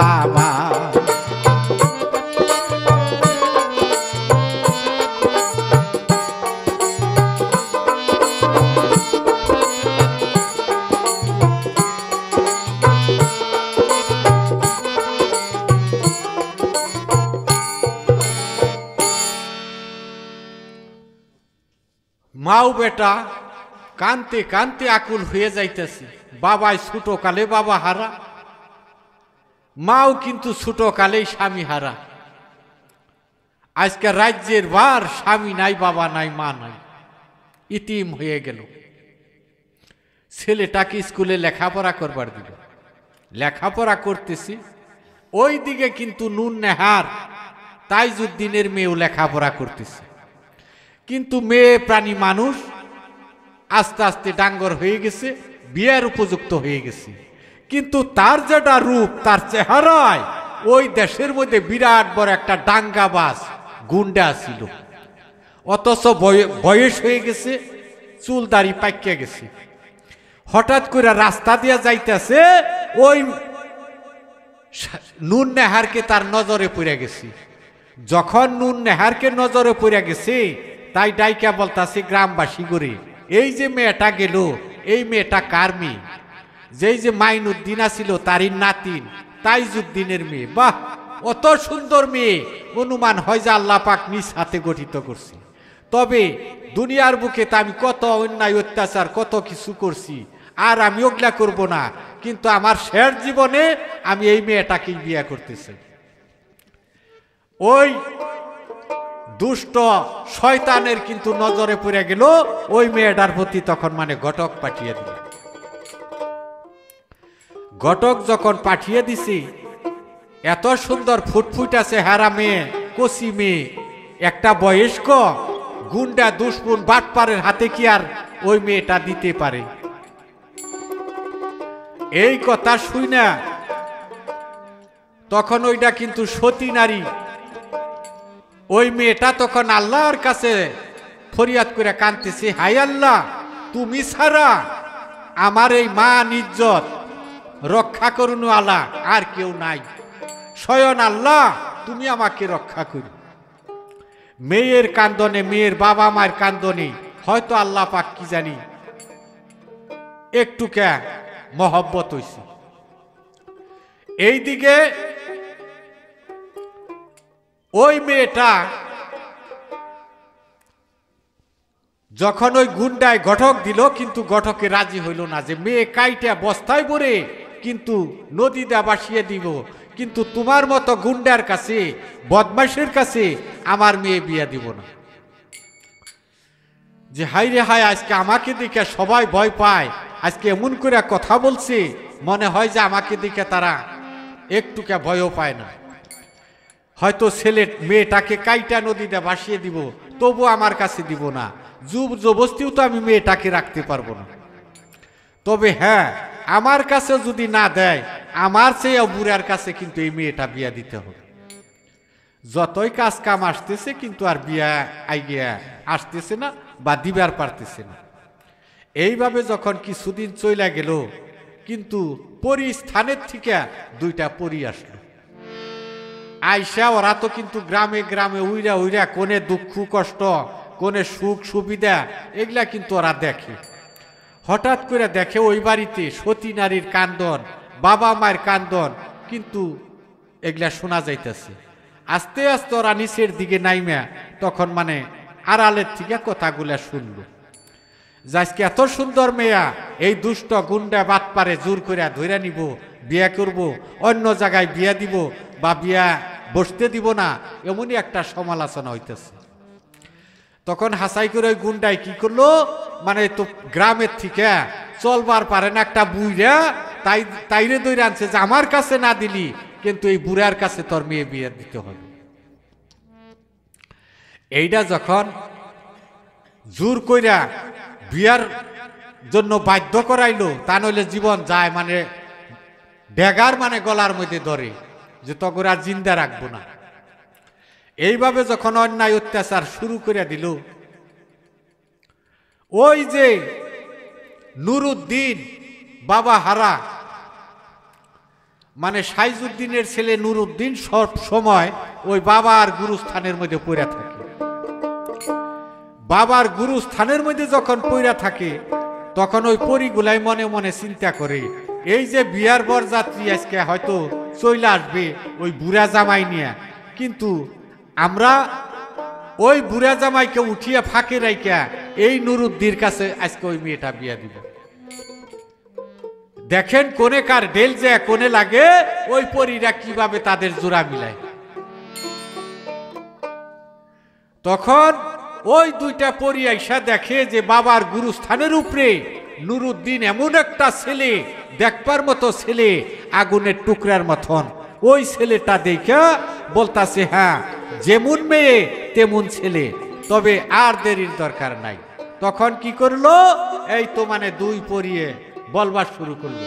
মাও বেটা কানতে কানতে আকুল হয়ে যাইতেছে বাবাই ছোট কালে বাবা হারা মাও কিন্তু ছোট কালেই স্বামী হারা আজকে রাজ্যের বার স্বামী নাই বাবা নাই মা নাই ইতিম হয়ে গেল ছেলেটাকে স্কুলে লেখাপড়া করবার দিল লেখাপড়া করতেছি ওই দিকে কিন্তু নুন নেহার তাইজুদ্দিনের মেয়েও লেখাপড়া করতেছে কিন্তু মেয়ে প্রাণী মানুষ আস্তে আস্তে ডাঙ্গর হয়ে গেছে বিয়ের উপযুক্ত হয়ে গেছে কিন্তু তার যেটা রূপ তার চেহারায় ওই দেশের মধ্যে বিরাট বড় একটা ডাঙ্গাবাজ গুন্ডা ছিল অথচ বয়স হয়ে গেছে চুল দাড়ি পাইকে গেছে হঠাৎ করে রাস্তা দিয়ে যাইতেছে ওই নুন নেহারকে তার নজরে পড়ে গেছে যখন নুন নেহারকে নজরে পড়ে গেছে তাই ডাইকা বলতাছে গ্রামবাসী করে এই যে মেয়েটা গেল এই মেয়েটা কার মেয়ে যেই যে মাইনুদ্দিন ছিল তারই নাতিন তাইজুদ্দিনের মেয়ে বাহ অত সুন্দর মেয়ে অনুমান হয় যে আল্লাহ পাক নিজ হাতে গঠিত করছি তবে দুনিয়ার বুকে তা আমি কত অন্যায় অত্যাচার কত কিছু করছি আর আমি ওগুলা করব না কিন্তু আমার শেষ জীবনে আমি এই মেয়েটাকেই বিয়ে করতেছি ওই দুষ্ট শয়তানের কিন্তু নজরে পড়ে গেল ওই মেয়েটার প্রতি তখন মানে ঘটক পাঠিয়ে দিল ঘটক যখন পাঠিয়ে দিছি এত সুন্দর ফুটফুট আছে হারা মেয়ে কচি মেয়ে একটা বয়স্ক গুন্ডা দুশ্মন বাটপারের হাতে কি আর ওই মেয়েটা দিতে পারে এই কথা শুই না তখন ওইটা কিন্তু সতী নারী ওই মেয়েটা তখন আল্লাহর কাছে ফরিয়াদ করে কাঁদতেছে হাই আল্লাহ তুমি ছাড়া আমার এই মান ইজ্জত রক্ষা করুন আল্লাহ আর কেউ নাই স্বয়ং আল্লাহ তুমি আমাকে রক্ষা করো মেয়ের কান্দনে মেয়ের বাবা মায়ের কান্দনে হয়তো আল্লাহ পাক কি জানি একটু কে মহব্বত হইছে এইদিকে ওই মেয়েটা যখন ওই গুন্ডায় ঘটক দিল কিন্তু ঘটকে রাজি হইল না যে মেয়ে কাইটা বস্তায় ভরে কিন্তু নদীতে বাসিয়ে দিব কিন্তু তোমার মতো গুন্ডার কাছে বদমাশের কাছে আমার মেয়ে বিয়ে দিব না যে হাই রে হাই আজকে আমাকে দেখে সবাই ভয় পায় আজকে এমন করে কথা বলছে মনে হয় যে আমাকে দেখে তারা একটুকে ভয়ও পায় না হয়তো ছেলে মেয়েটাকে কাইটা নদীতে ভাসিয়ে দিব, তবু আমার কাছে দিব না। জবরদস্তিও তো আমি মেয়েটাকে রাখতে পারবো না। তবে হ্যাঁ, আমার কাছে যদি না দেয়, আমার চেয়ে বুড়ার কাছে কিন্তু এই মেয়েটা বিয়া দিতে হবে। যতই কাজ কাম আসতেছে কিন্তু আর বিয়া আইগিয়া আসতেছে না বা দিবার পারতেছে না। এইভাবে যখন কিছুদিন চইলা গেল, কিন্তু পরি স্থানের থেকে দুইটা পরি আসলো। আইসা ওরা তো কিন্তু গ্রামে গ্রামে উইরা উইরা কোনে দুঃখ কষ্ট, কোনে সুখ সুবিধা এগুলা কিন্তু ওরা দেখে। হঠাৎ করে দেখে ওই বাড়িতে সতী নারীর কান্দন, বাবা মায়ের কান্দন কিন্তু এগুলা শোনা যাইতেছে। আস্তে আস্তে ওরা নিচের দিকে নাইমা তখন মানে আড়ালের থেকে কথাগুলা শুনল। আজকে এত সুন্দর মেয়া এই দুষ্ট গুন্ডা বাদ পারে জোর করে ধরে নিব, বিয়া করব, অন্য জায়গায় বিয়া দিব বা বিয়া বসতে দিব না, এমনই একটা সমালোচনা হইতেছে। তখন হাসাই করে ওই গুন্ডাই কি করলো, মানে তো গ্রামের থেকে চলবার পারে না একটা বুড়া, তাইরে দইরে আনছে যে আমার কাছে না দিলি কিন্তু এই বুড়ার কাছে তোর মেয়ে বিয়ে দিতে হবে। এইটা যখন জোর কইরা বিয়ার জন্য বাধ্য করাইলো, তা নইলে জীবন যায় মানে ডেগার মানে গলার মধ্যে ধরে যে তখন আর জিন্দা রাখবো না। এইভাবে যখন অন্যায় অত্যাচার শুরু করে দিল, ওই যে নুরুদ্দিন বাবা হারা মানে সাইজুদ্দিনের ছেলে নুরুদ্দিন সব সময় ওই বাবার গুরুস্থানের মধ্যে পড়ে থাকে। বাবার গুরুস্থানের মধ্যে যখন পড়ে থাকে তখন ওই পরিগুলাই মনে মনে চিন্তা করে, এই যে বিয়ার বরযাত্রী আজকে হয়তো চইলা আসবে ওই বুড়া জামাই নিয়ে, কিন্তু আমরা ওই বুড়া জামাইকে উঠিয়ে ফাঁকে রাইকা এই নুরুদ্দির কাছে আজকে ওই মেয়েটা বিয়া দিব। দেখেন কোনে কার ডেল যে কোনে লাগে, ওই পরীরা কিভাবে তাদের জোড়া মিলায়। তখন ওই দুইটা পরী আইসা দেখে যে বাবার গুরুস্থানের উপরে নুরুদ্দিন এমন একটা ছেলে, দেখবার মতো ছেলে, আগুনের টুকরার মতন। ওই ছেলেটা দেখা বলতাছে, হ্যাঁ যেমন মেয়ে তেমন ছেলে, তবে আর দেরির দরকার নাই। তখন কি করলো, এই তো মানে দুই পরিয়ে বলবার শুরু করলো,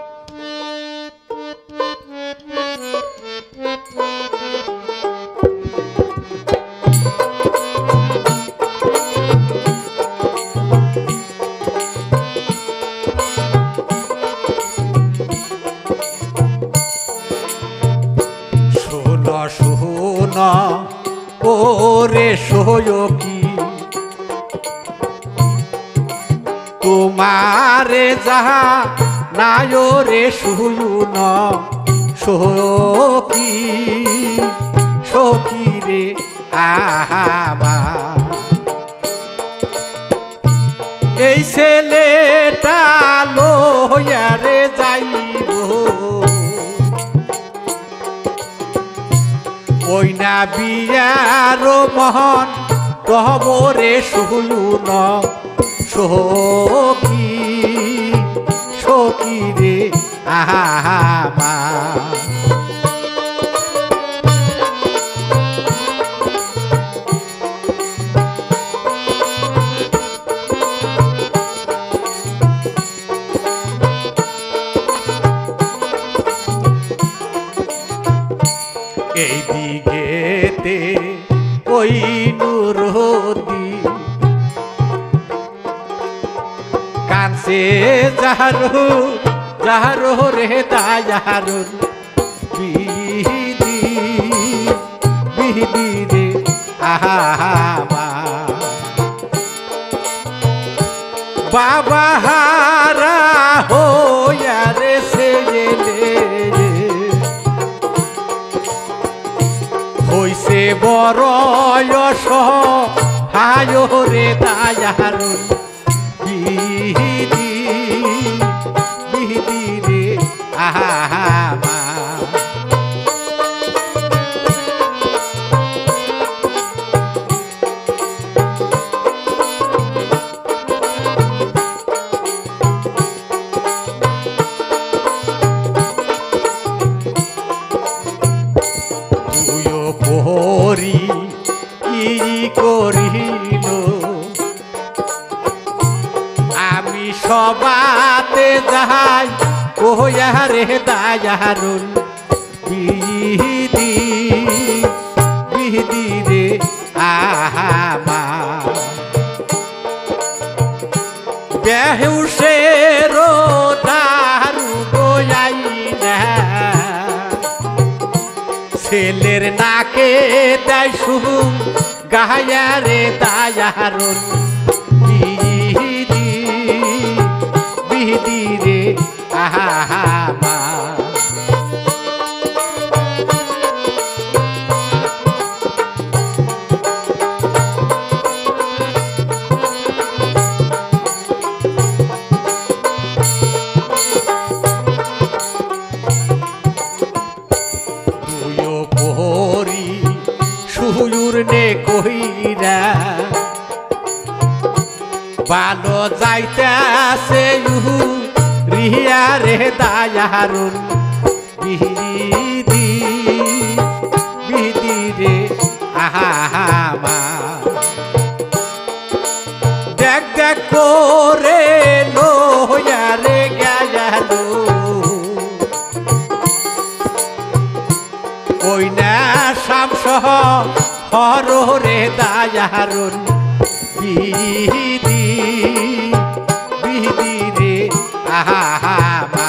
ওরে সয়কি তোমারে যাহা নাই রে শুন সখী সখী রে আহা, এই ছেলেটা লইয়া রে যাইব ওই না বিয়ার মহন কবরে শুন সখী সখী রে আহা। এই দিকেতে ওই নুরুদ্দিন কানসে যাহারো যাহারো রে দায়ারুন বিধি বিধি রে আহা, বাবা হারা হইয়া রে ছেলে হইছে বড়য়স হায় রে দায়ারুন বিধি বিধি রে আহা। দায়ারুন বিহিদি বিহিদি রে আমা বেহুশের দারু গোয়াইনা ছেলের নাকে দেয় সুম গায়া রে দায়ারুন বিহিদি বিহিদি রে আমা সুয়ুর নে কইরা ভালো যাইতাছে রিয়া রে দায়ারুন বিহিদি বিহিদি রে আহামা দেখ দেখ করে লোয়া রে গেলো ওই না শামসহ হর রে দায়ারুন বিহিদি বিহিদি রে আহামা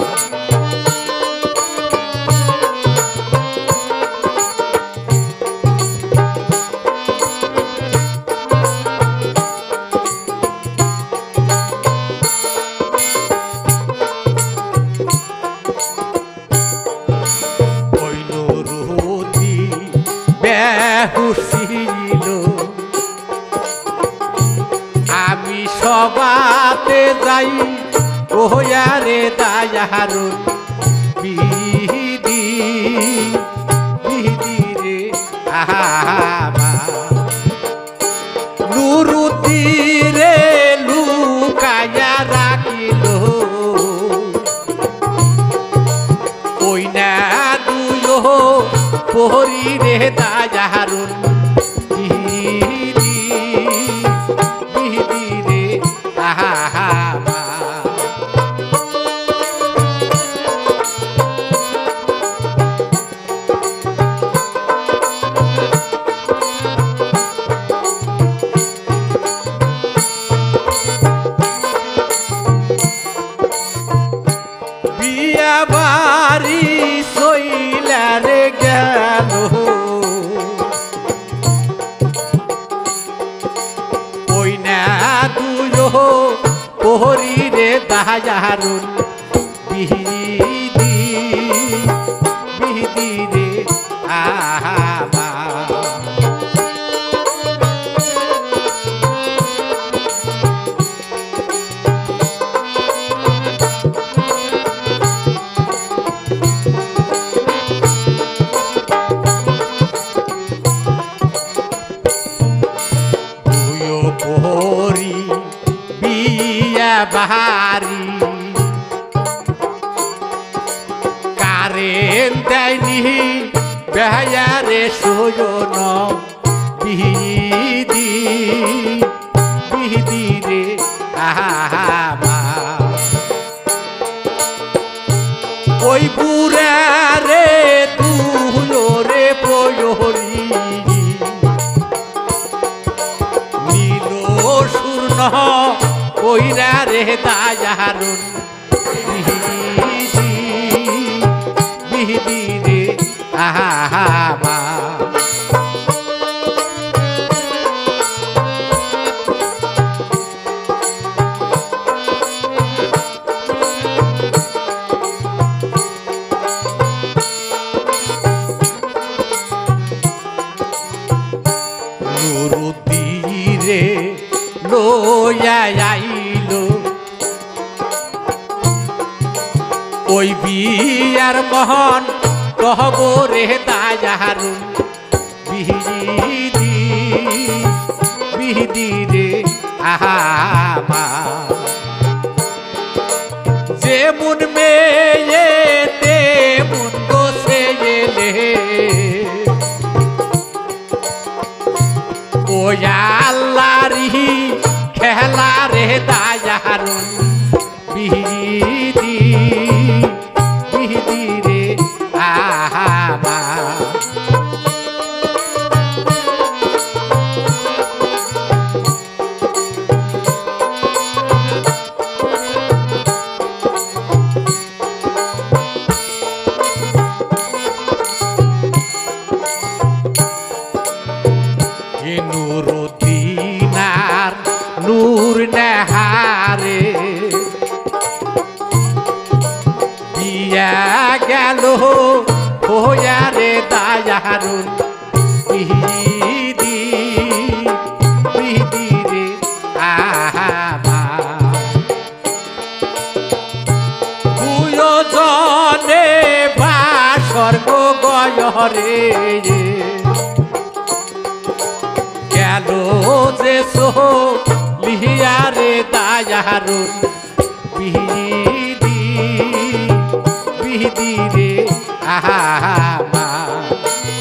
বেহুশিল আমি সবাতে যাই ওয়া রে দায়ারুন বিহিদি বিহিদি রে আমা নুরুতি রে লুকায়া রাখিল ওই না দুয়ো পরি রে দায়ারুন বিহিদি বিহিদি রে আহামা বিয়া বাড়ি সইলা রে গেল ওই না দুয়ো পরি রে দায়ারুন বিহিদি বিহিদি রে আমা পরি বিয়া বাহারি কারেন দেয়নি বেহায়া রে সুজন বিহিদি বিহিদি রে আমা ওই বুড়া রে তুলো রে পয়রি ওইরা রে দায়ারুন বিহিদি বিহিদি রে আহামা নুরুতি রে লোয়া আইলো ওই বিয়ার মহন কহব রে দায়ারুন বিহিদি বিহিদি রে আহামা যেমন মেয়ে তেমন গোসে এলে ও আল্লাহরি খেলা রে দায়ারুন বিহিদি বিহিদি আমার নুরুদ্দিনার নূর নেহারে বিয়া গেল হইয়ারে দায়ারুন বিহিদি বিহিদি রে আমার দুজনে বাসর গো গয়রে গেল যে লিহিয়ারে দায়ারুন বিহিদি বিহিদি রে আমার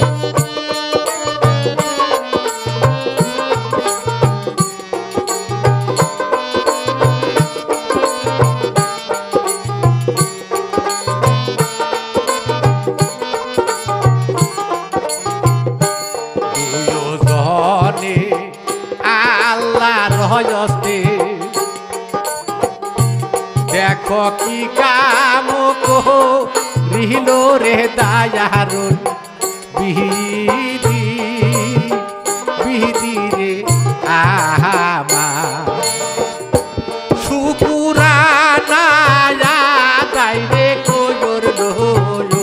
আল্লাহর হস্তে দেখো কি কাম করিল রে দায়ারুন বিহিদি বিহিদি রে আমার শুকুরানা আদায় রে কইর ললো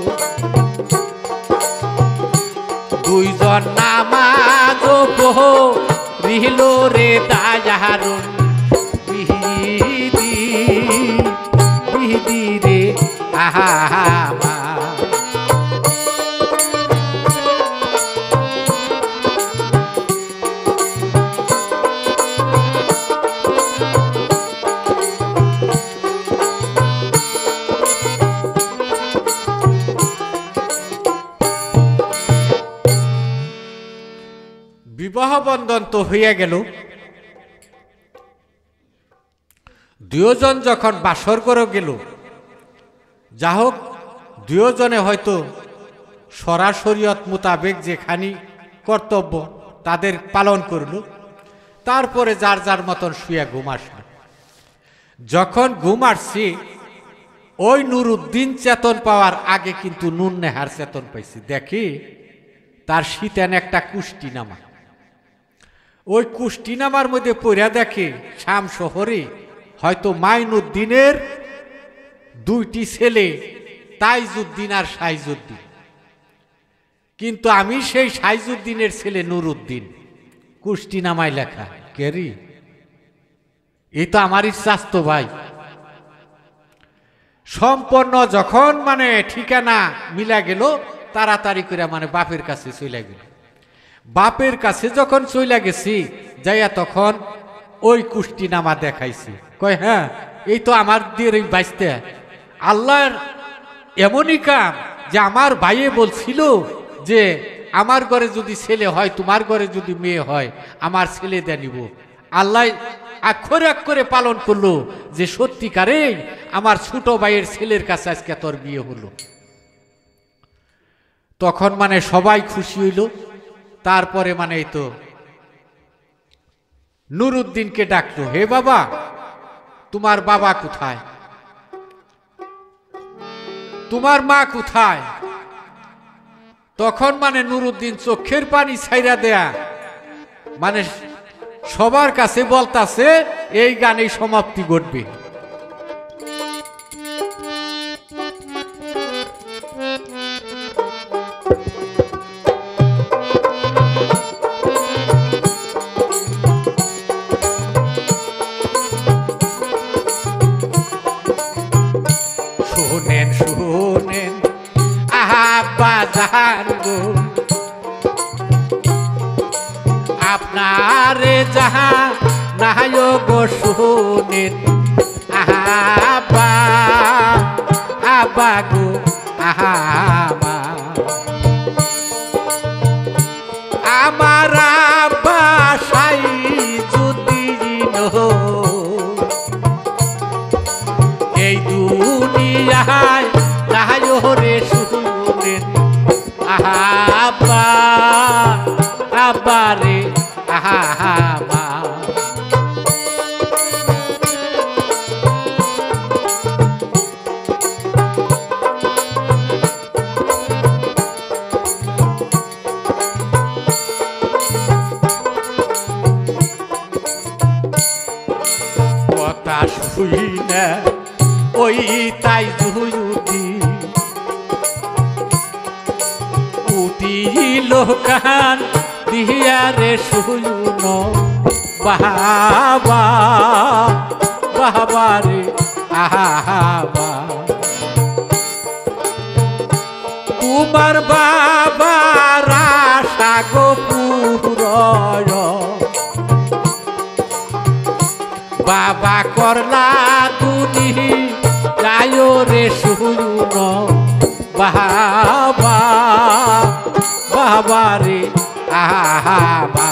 দুইজন নামাজ পড়িল রে দায়ারুন বিহিদি বিহিদি রে আমার বিবাহ বন্ধন তো হইয়া গেল দুজন যখন বাসর করে গেল যা হোক দুজনে হয়তো সরাসরিয়ত মোতাবেক যেখানি কর্তব্য তাদের পালন করল তারপরে যার যার মতন শুয়ে ঘুম আসল যখন ঘুম আসছি ওই নুরুদ্দিন চেতন পাওয়ার আগে কিন্তু নুন নেহার চেতন পাইছি দেখি তার শীতেন একটা কুষ্টিনামা ওই কুষ্টিনামার মধ্যে পড়া দেখে শাম শহরে হয়তো মাইনুদ্দিনের দুইটি ছেলে তাইজুদ্দিন আর সাইজুদ্দিন কিন্তু আমি সেই সাইজুদ্দিনের ছেলে নুরুদ্দিন কুষ্টিনামায় লেখা কেরি এই তো আমারই স্বাস্থ্য ভাই সম্পন্ন যখন মানে ঠিকানা মিলা গেল তাড়াতাড়ি করে মানে বাপের কাছে চলে গেল বাপের কাছে যখন চলে গেছি যাইয়া তখন ওই কুষ্টিনামা দেখাইছি কয় হ্যাঁ এই তো আমার দিয়ে বাঁচতে আল্লাহর এমনই কাম যে আমার ভাইয়ে বলছিল যে আমার ঘরে যদি ছেলে হয় তোমার ঘরে যদি মেয়ে হয় আমার ছেলে দিয়ে নিব আল্লাহ অক্ষরে অক্ষরে পালন করলো যে সত্যিকারে আমার ছোট ভাইয়ের ছেলের কাছে আজকে তোর বিয়ে হলো তখন মানে সবাই খুশি হইল তারপরে মানে এই তো নুরুদ্দিনকে ডাকলো হে বাবা তোমার বাবা কোথায় তোমার মা কোথায় তখন মানে নুরুদ্দিন চোখের পানি ছাইরা দেয়া মানে সবার কাছে বলতাছে এই গানে সমাপ্তি ঘটবে শুনেন শুনেন আব্বা জান গো আপনারে যাহা নাই গো শুনেন আব্বা আব্বা গো আমার আব্বা সাইজুদ্দিন এই দুনিয়ায় নাই রে শুনেন না ওই তাই জুয়ুতি উঠিল কান দিয়া রে শুয়ুন বাবা বাবা রে আহাবা তোমার বাবার আশা গোপুর বাবা করলা তুমি যায় রে শুনুন বাবা বাবা রে আহাবা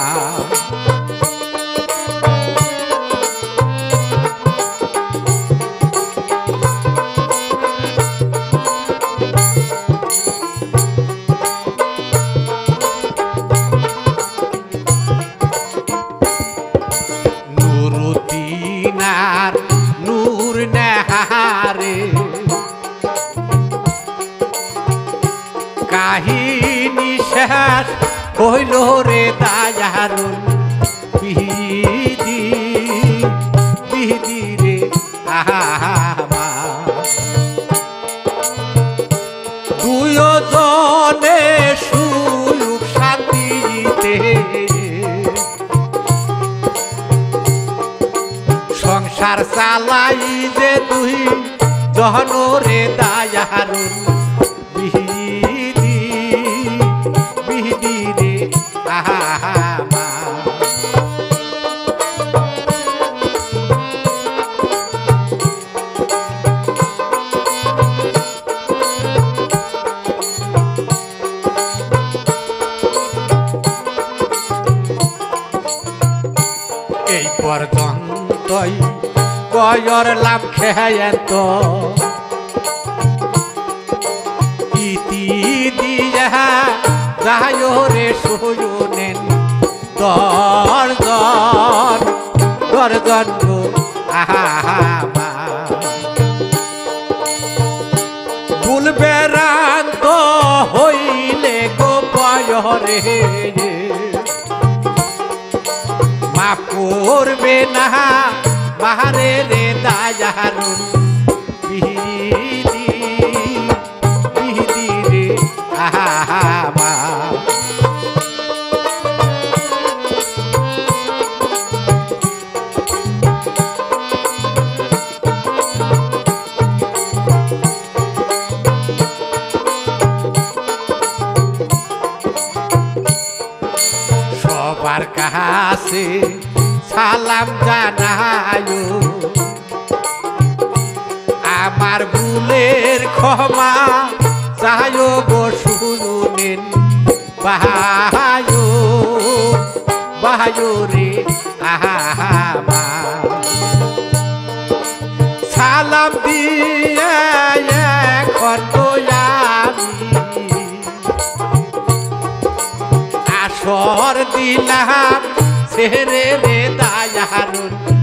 নুরুদ্দিনার নূর নেহারে কাহিনী শেষ হইল রে দায়ারুন বিধি বিধি রে আহাবা দুজনে সুখ শান্তিতে সংসার চালাই যে তুই জহনরে দায়ারুন বিধি বিধি রে আহাবা এই পর্যন্তই কয়র লাভ খেয়াত ইতি দিয়া যায় রে শুনেন দর্জন দর্জন গো আহাবা ভুলবে রান্ত হইলে গো পয়রে মাফ করবে না মারে রে দায়ারুন বিধি বিধি রে আহাবা সবার কাছে সালাম জানায়ো আমার ভুলের ক্ষমা চায়ো গো শুনেন বাহায়ো বাহায়ো রে আহাবা সালাম দিয়ে এখন তো আমি আসর দিলাম ছেড়ে রে দায়ারুন